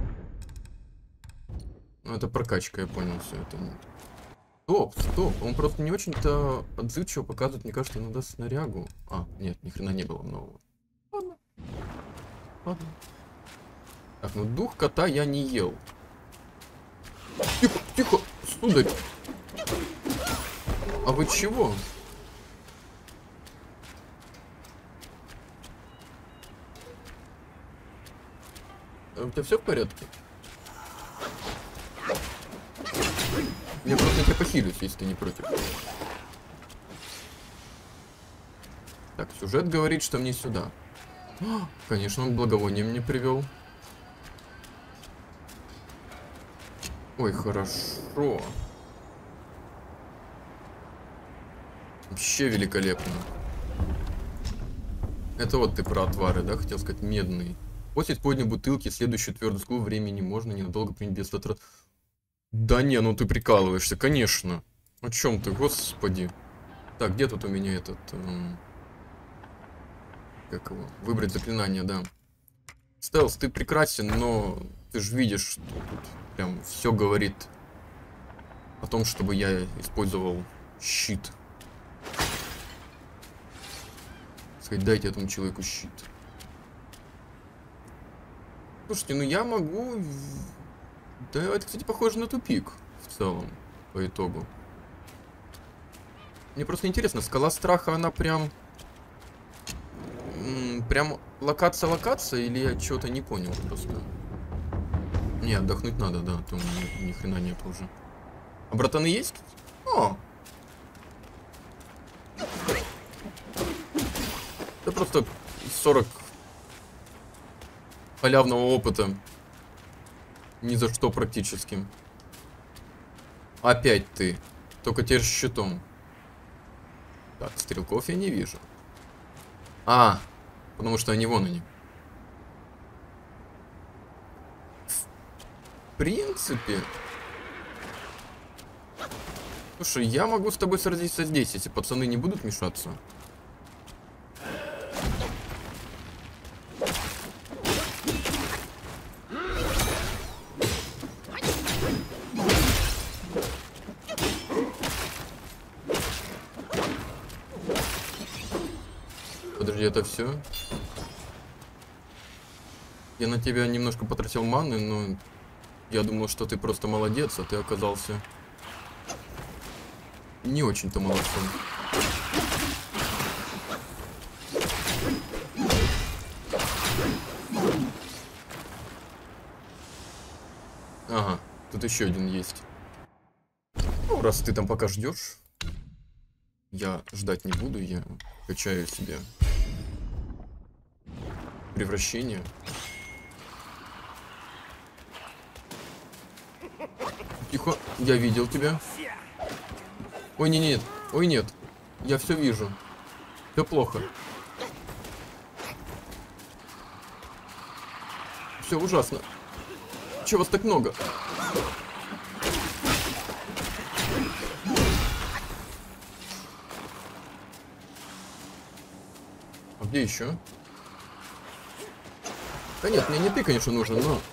Ну, это прокачка, я понял все это. Стоп, стоп. Он просто не очень-то отзывчиво показывает, мне кажется, иногда снарягу. А, нет, ни хрена не было нового. Ладно. Ладно. Так, ну дух кота я не ел. Тихо, тихо, сударь. А вы чего? А у тебя все в порядке? Я просто тебя похилюсь, если ты не против. Так, сюжет говорит, что мне сюда. О, конечно, он благовоние мне привел. Ой, хорошо. Вообще великолепно. Это вот ты про отвары, да? Хотел сказать, медный. После использования бутылки следующую твердую склу времени можно ненадолго принять без затрат. Да не, ну ты прикалываешься, конечно. О чем ты, господи. Так, где тут у меня этот... как его? Выбрать заклинание, да. Стелс, ты прекрасен, но ты же видишь, что тут прям все говорит о том, чтобы я использовал щит. Сказать, дайте этому человеку щит. Слушайте, ну я могу... Да, это, кстати, похоже на тупик в целом, по итогу. Мне просто интересно, скала страха, она прям... Прям локация или я чего-то не понял просто. Не, отдохнуть надо, да, а то ни хрена нет уже. А братаны есть? О! Это просто 40 халявного опыта. Ни за что практически. Опять ты. Только теперь с щитом. Так, стрелков я не вижу. А, потому что они вон они. В принципе... Слушай, я могу с тобой сразиться здесь, если пацаны не будут мешаться. Подожди, это все? Я на тебя немножко потратил маны, но я думал, что ты просто молодец, а ты оказался не очень-то молодцом. Ага, тут еще один есть. Ну, раз ты там пока ждешь, я ждать не буду, я качаю себе превращение. Тихо, я видел тебя. Ой, нет, ой, нет, я все вижу. Все плохо. Все ужасно. Чего вас так много? А где еще? Да нет, мне не ты, конечно, нужен, но...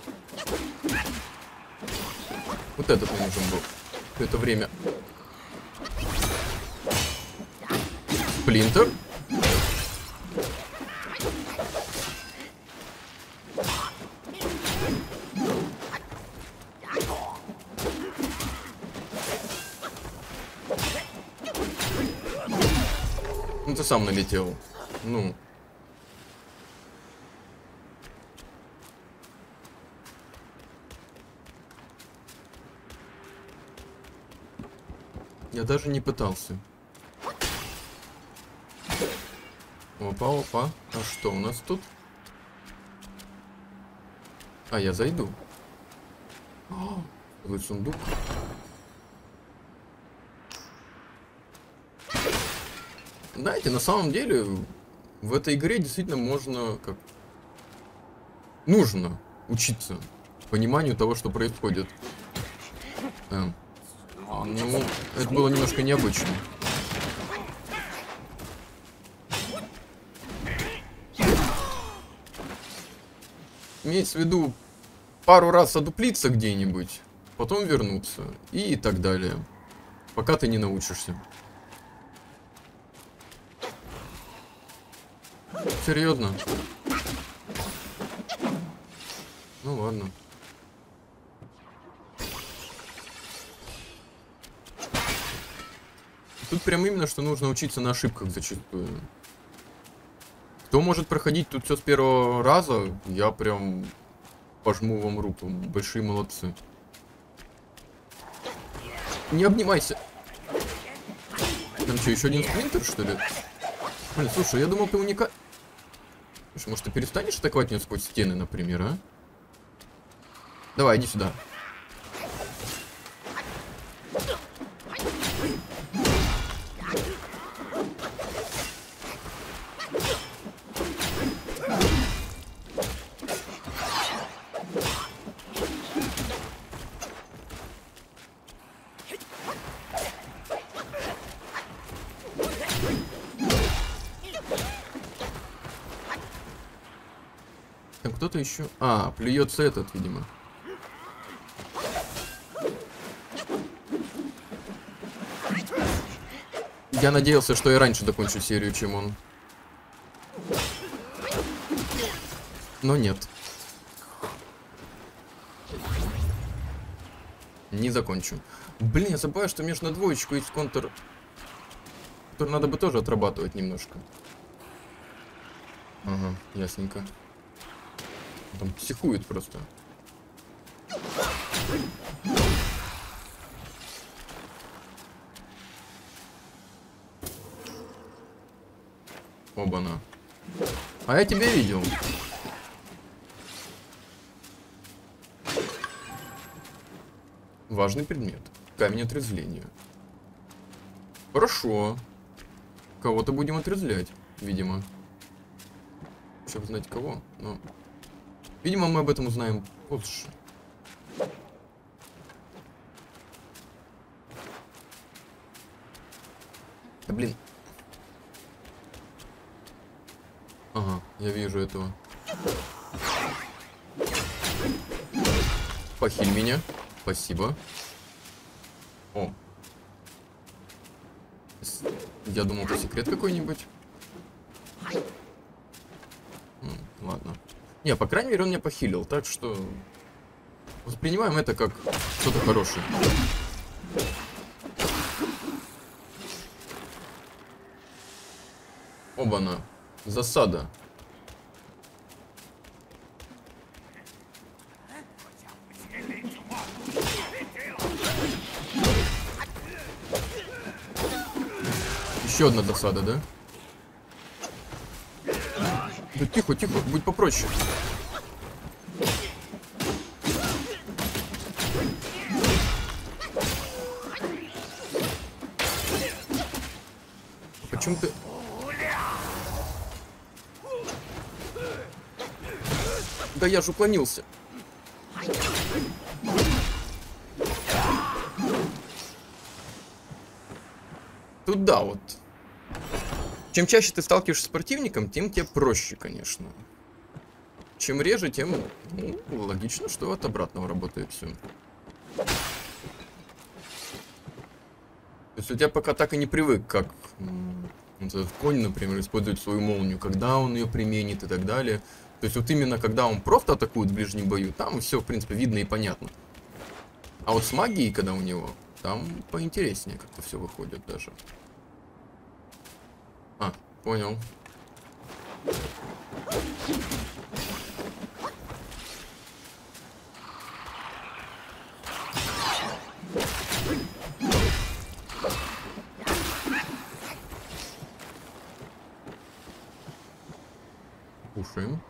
Вот этот мне нужен был. Все это время. Сплинтер. Ну ты сам налетел. Ну. Я даже не пытался. Опа, опа. А что у нас тут? А, я зайду. О, целый сундук. Знаете, на самом деле в этой игре действительно можно как... Нужно учиться пониманию того, что происходит. Ну, это было немножко необычно. Имеется в виду пару раз одуплиться где-нибудь, потом вернуться и так далее, пока ты не научишься. Серьезно? Ну ладно. Тут прям именно, что нужно учиться на ошибках зачастую. Кто может проходить тут все с первого раза, я прям пожму вам руку. Большие молодцы. Не обнимайся. Там что, еще один сплинтер, что ли? Блин, слушай, я думал, ты уникальный. Слушай, может, ты перестанешь атаковать меня сквозь стены, например, а? Давай, иди сюда. Там кто-то еще... А, плюется этот, видимо. Я надеялся, что я раньше закончу серию, чем он. Но нет. Не закончу. Блин, я забываю, что между на двоечку есть контр, который надо бы тоже отрабатывать немножко. Ага, ясненько. Там психует просто. Оба-на. А я тебя видел. Важный предмет. Камень отрезвления. Хорошо. Кого-то будем отрезвлять, видимо. Чтобы знать кого, но... Видимо, мы об этом узнаем позже. Да блин. Ага, я вижу этого. Похиль меня. Спасибо. О. Я думал, это секрет какой-нибудь. Ладно. Не, по крайней мере, он меня похилил, так что воспринимаем это как что-то хорошее. Оба-на. Засада. Еще одна засада, да? Да тихо, тихо, будь попроще. Почему ты... Да я же уклонился. Тут да, вот. Чем чаще ты сталкиваешься с противником, тем тебе проще, конечно. Чем реже, тем логично, что от обратного работает все. То есть у тебя пока так и не привык, как этот конь, например, использует свою молнию, когда он ее применит и так далее. То есть вот именно когда он просто атакует в ближнем бою, там все, в принципе, видно и понятно. А вот с магией, когда у него, там поинтереснее как-то все выходит даже. А, понял. Кушаем.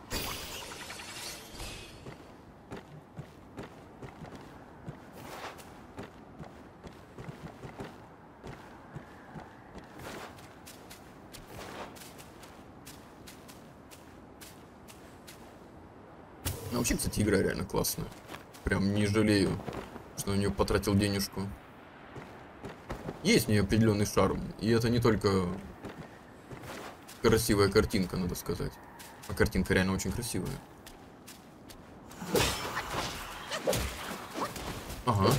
Ну, вообще, кстати, игра реально классная. Прям не жалею, что на нее потратил денежку. Есть в ней определенный шарм. И это не только красивая картинка, надо сказать. А картинка реально очень красивая. Ага.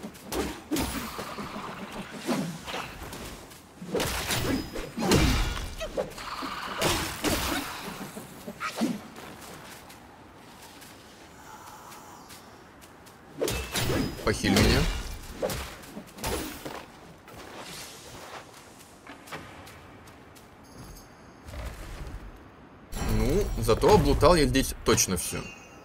Похиль меня. Ну, зато облутал я здесь точно все.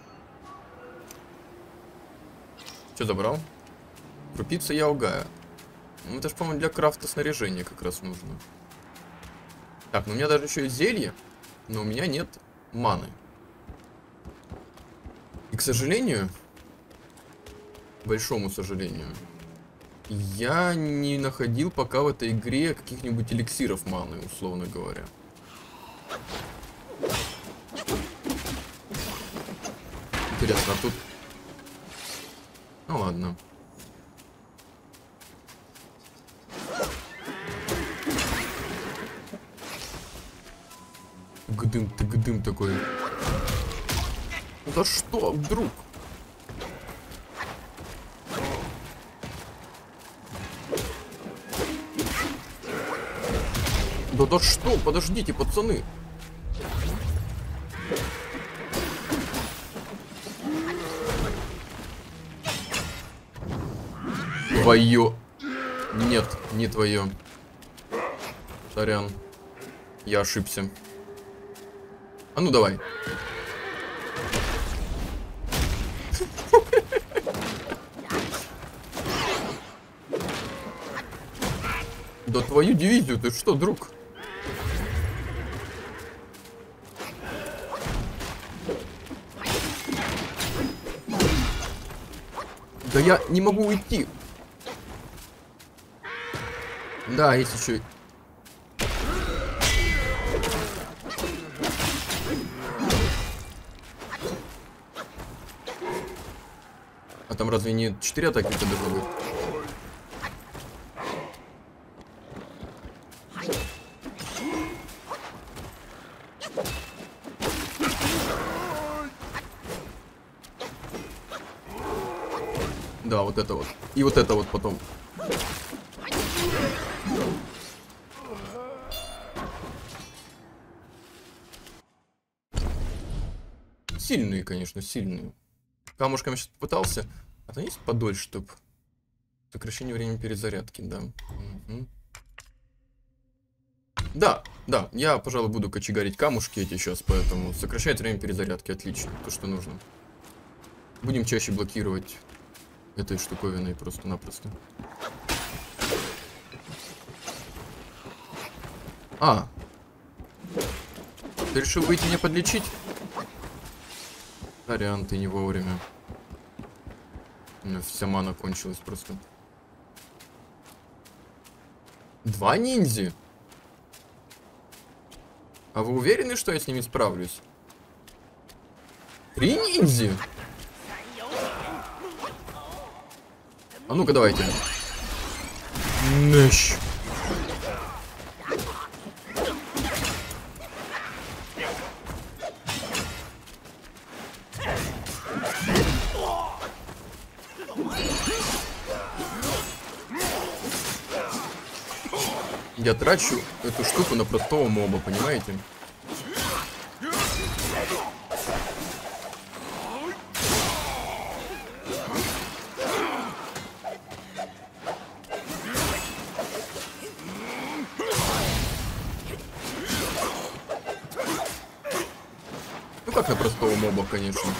Что забрал? Крупица Яогая. Ну, это же, по-моему, для крафта снаряжения как раз нужно. Так, ну у меня даже еще есть зелье, но у меня нет маны. И, к сожалению, большому сожалению, я не находил пока в этой игре каких-нибудь эликсиров маны, условно говоря. Интересно, а тут... Ну ладно. Гдым такой. Да что, вдруг? Да что, подождите, пацаны. Твое. Нет, не твое. Сорян. Я ошибся. А ну давай. Да твою дивизию, ты что, друг? Да я не могу уйти. Да, есть еще. А там разве не 4 атаки у тебя должно быть? Да, вот это вот. И вот это вот потом. сильные, конечно, сильные. Камушками сейчас попытался. А то есть подольше, чтобы... Сокращение времени перезарядки, да. Угу. Да, я, пожалуй, буду кочегарить камушки эти сейчас, поэтому сокращать время перезарядки, отлично, то, что нужно. Будем чаще блокировать этой штуковиной просто-напросто. А! Ты решил выйти меня подлечить? Сорян, ты не вовремя. У меня вся мана кончилась просто. 2 ниндзя? А вы уверены, что я с ними справлюсь? 3 ниндзя? А ну-ка давайте. Нэш. Я трачу эту штуку на простого моба, понимаете? Ну как на простого моба, конечно.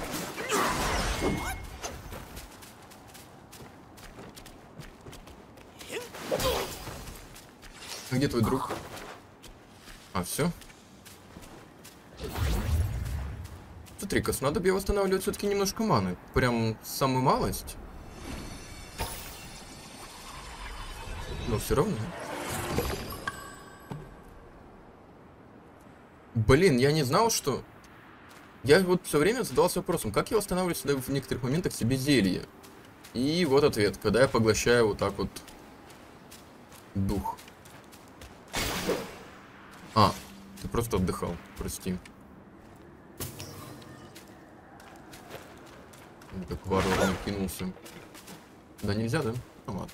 А где твой друг? А, все? Смотри, Кос, надо бы восстанавливать все-таки немножко маны. Прям самую малость. Но все равно. Блин, я не знал, что... Я вот все время задавался вопросом, как я восстанавливаю всегда в некоторых моментах себе зелье. И вот ответ, когда я поглощаю вот так вот дух. А, ты просто отдыхал, прости. Как варвар накинулся. Да нельзя, да? Ну ладно.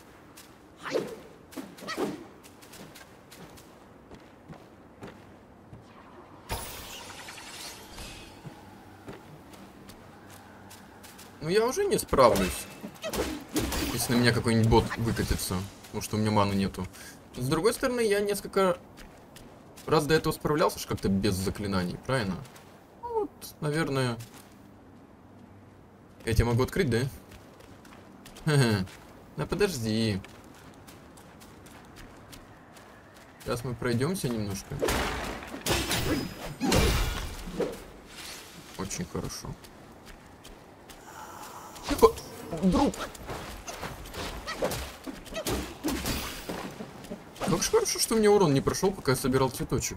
Ну я уже не справлюсь, если на меня какой-нибудь бот выкатится, потому что у меня маны нету. С другой стороны, я несколько раз до этого справлялся ж как-то без заклинаний, правильно? Ну, вот, наверное... Я тебя могу открыть, да? Ха-ха. Да подожди. Сейчас мы пройдемся немножко. Очень хорошо. Тихо, друг. Как же хорошо, что у меня урон не прошел, пока я собирал цветочек.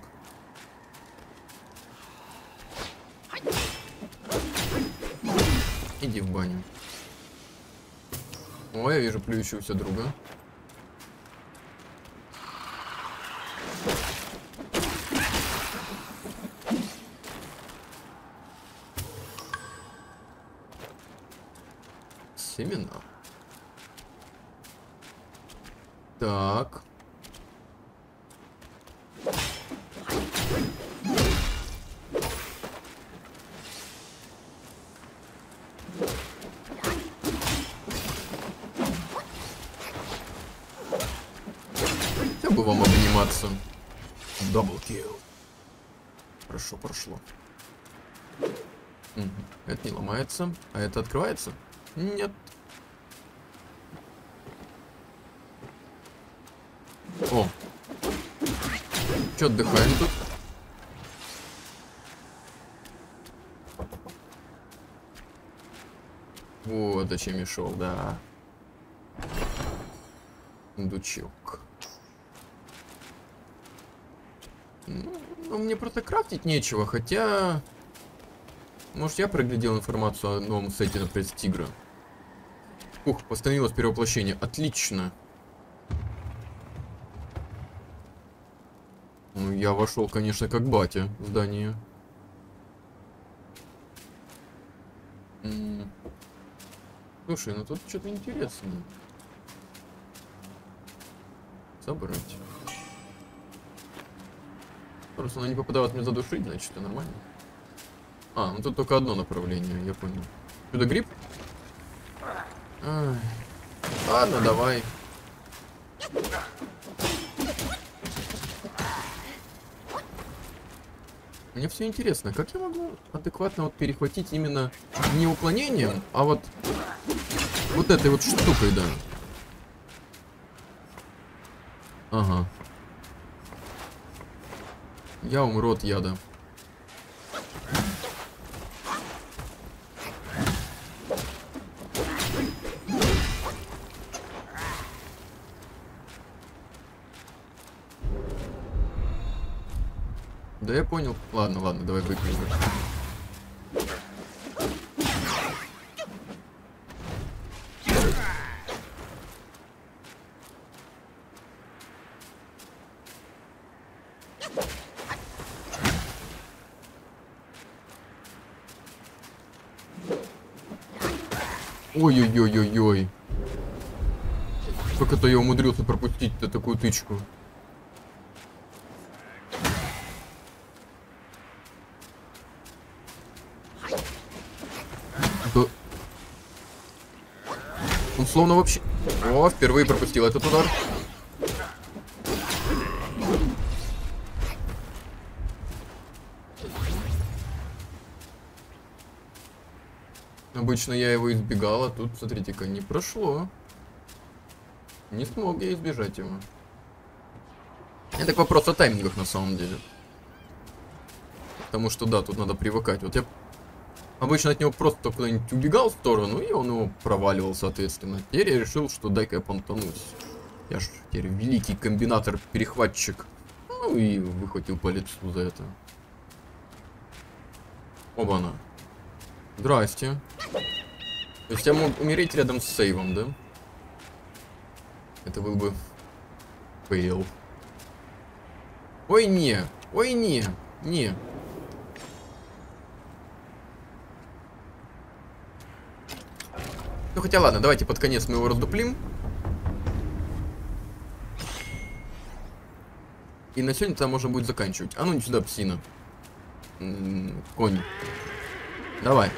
Иди в баню. О, я вижу плюющегося друга. Семена. Так. Я бы вам обниматься. Даблкил. Хорошо прошло. Это не ломается. А это открывается? Нет. О. Чё отдыхаем тут? Вот зачем я шел, да. Сундучок. Ну, мне просто крафтить нечего, хотя... Может, я проглядел информацию о новом сете на пресс Тигра. Ух, восстановилось перевоплощение. Отлично. Ну, я вошел, конечно, как батя в здание. Слушай, ну тут что-то интересное. Собрать. Просто она не попадает мне задушить, значит, это нормально. А, ну тут только одно направление, я понял. Сюда гриб? Ай. Ладно, давай. Мне все интересно, как я могу адекватно вот перехватить именно не уклонением, а вот этой вот штукой, да. Ага. Я умру от яда. Да я понял. Ладно, ладно, давай выпьем. Ой-ой-ой-ой-ой. Как это я умудрился пропустить-то такую тычку? Да. Он словно вообще... О, впервые пропустил этот удар. Обычно я его избегал, а тут, смотрите-ка, не прошло. Не смог я избежать его. Это к вопросу о таймингах на самом деле. Потому что да, тут надо привыкать. Вот я обычно от него просто куда-нибудь убегал в сторону, и он его проваливал, соответственно. Теперь я решил, что дай-ка я понтанусь. Я ж теперь великий комбинатор-перехватчик. Ну и выхватил по лицу за это. Оба-на. Здрасте. То есть я мог умереть рядом с сейвом, да? Это был бы фейл. Ой, не. Ой, не. Не. Ну хотя ладно, давайте под конец мы его раздуплим. И на сегодня там можно будет заканчивать. А ну не сюда, псина. Конь. Давай.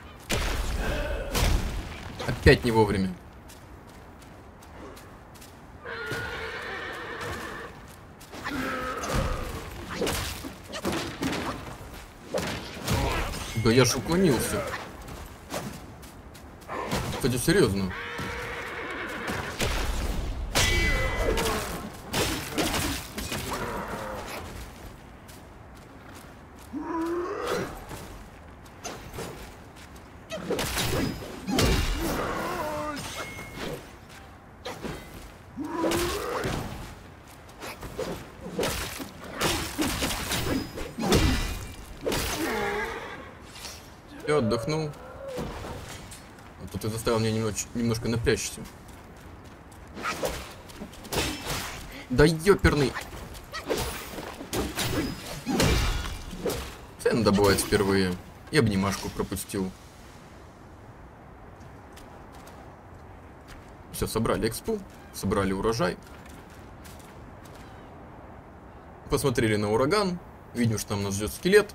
Опять не вовремя. Да я ж уклонился. Кстати, серьезно. Я отдохнул. А тут ты заставил меня немножко напрячься. Да ёперный. Цену добывать впервые. И обнимашку пропустил. Все, собрали экспу. Собрали урожай. Посмотрели на ураган. Видим, что там нас ждет скелет.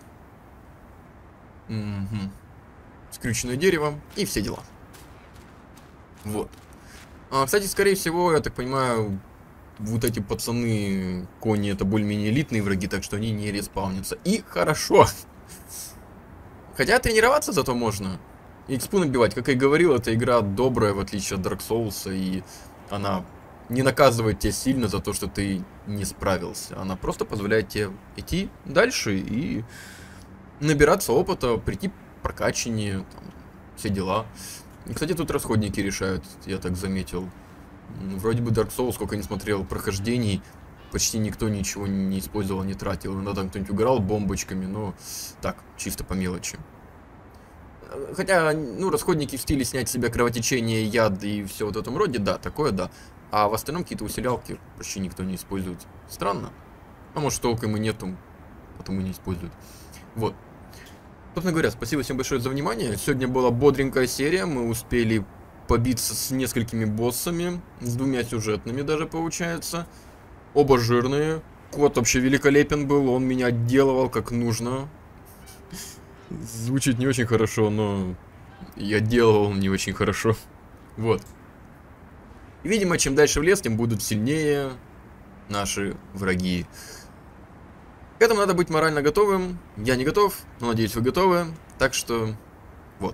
Угу. Скрюченное дерево и все дела. Вот. Кстати, скорее всего, я так понимаю, вот эти пацаны, кони, это более-менее элитные враги, так что они не респаунятся. И хорошо. Хотя тренироваться зато можно. И экспу набивать. Как я и говорил, эта игра добрая, в отличие от Dark Souls, и она не наказывает тебя сильно за то, что ты не справился. Она просто позволяет тебе идти дальше и набираться опыта, прийти прокачаннее, там, все дела. И, кстати, тут расходники решают, я так заметил. Вроде бы Dark Souls, сколько я не смотрел прохождений, почти никто ничего не использовал, не тратил. Иногда там кто-нибудь угорал бомбочками, но так, чисто по мелочи. Хотя, ну, расходники в стиле снять с себя кровотечение, яд и все вот в этом роде, да, такое да. А в остальном какие-то усилялки почти никто не использует. Странно. А может, толком и нету, потому не используют. Вот. Собственно говоря, спасибо всем большое за внимание. Сегодня была бодренькая серия. Мы успели побиться с несколькими боссами. С двумя сюжетными даже получается. Оба жирные. Кот вообще великолепен был. Он меня отделывал как нужно. Звучит не очень хорошо, но я делал не очень хорошо. Вот. И, видимо, чем дальше в лес, тем будут сильнее наши враги. К этому надо быть морально готовым. Я не готов, но надеюсь, вы готовы. Так что, вот.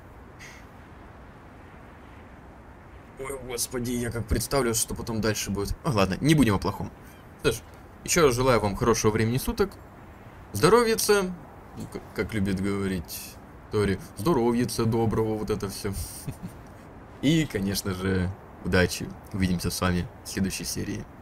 Ой, господи, я как представлю, что потом дальше будет. Ладно, не будем о плохом. Что ж, еще раз желаю вам хорошего времени суток. Здоровьица, как любит говорить Тори. Здоровьица доброго, вот это все. И, конечно же, удачи. Увидимся с вами в следующей серии.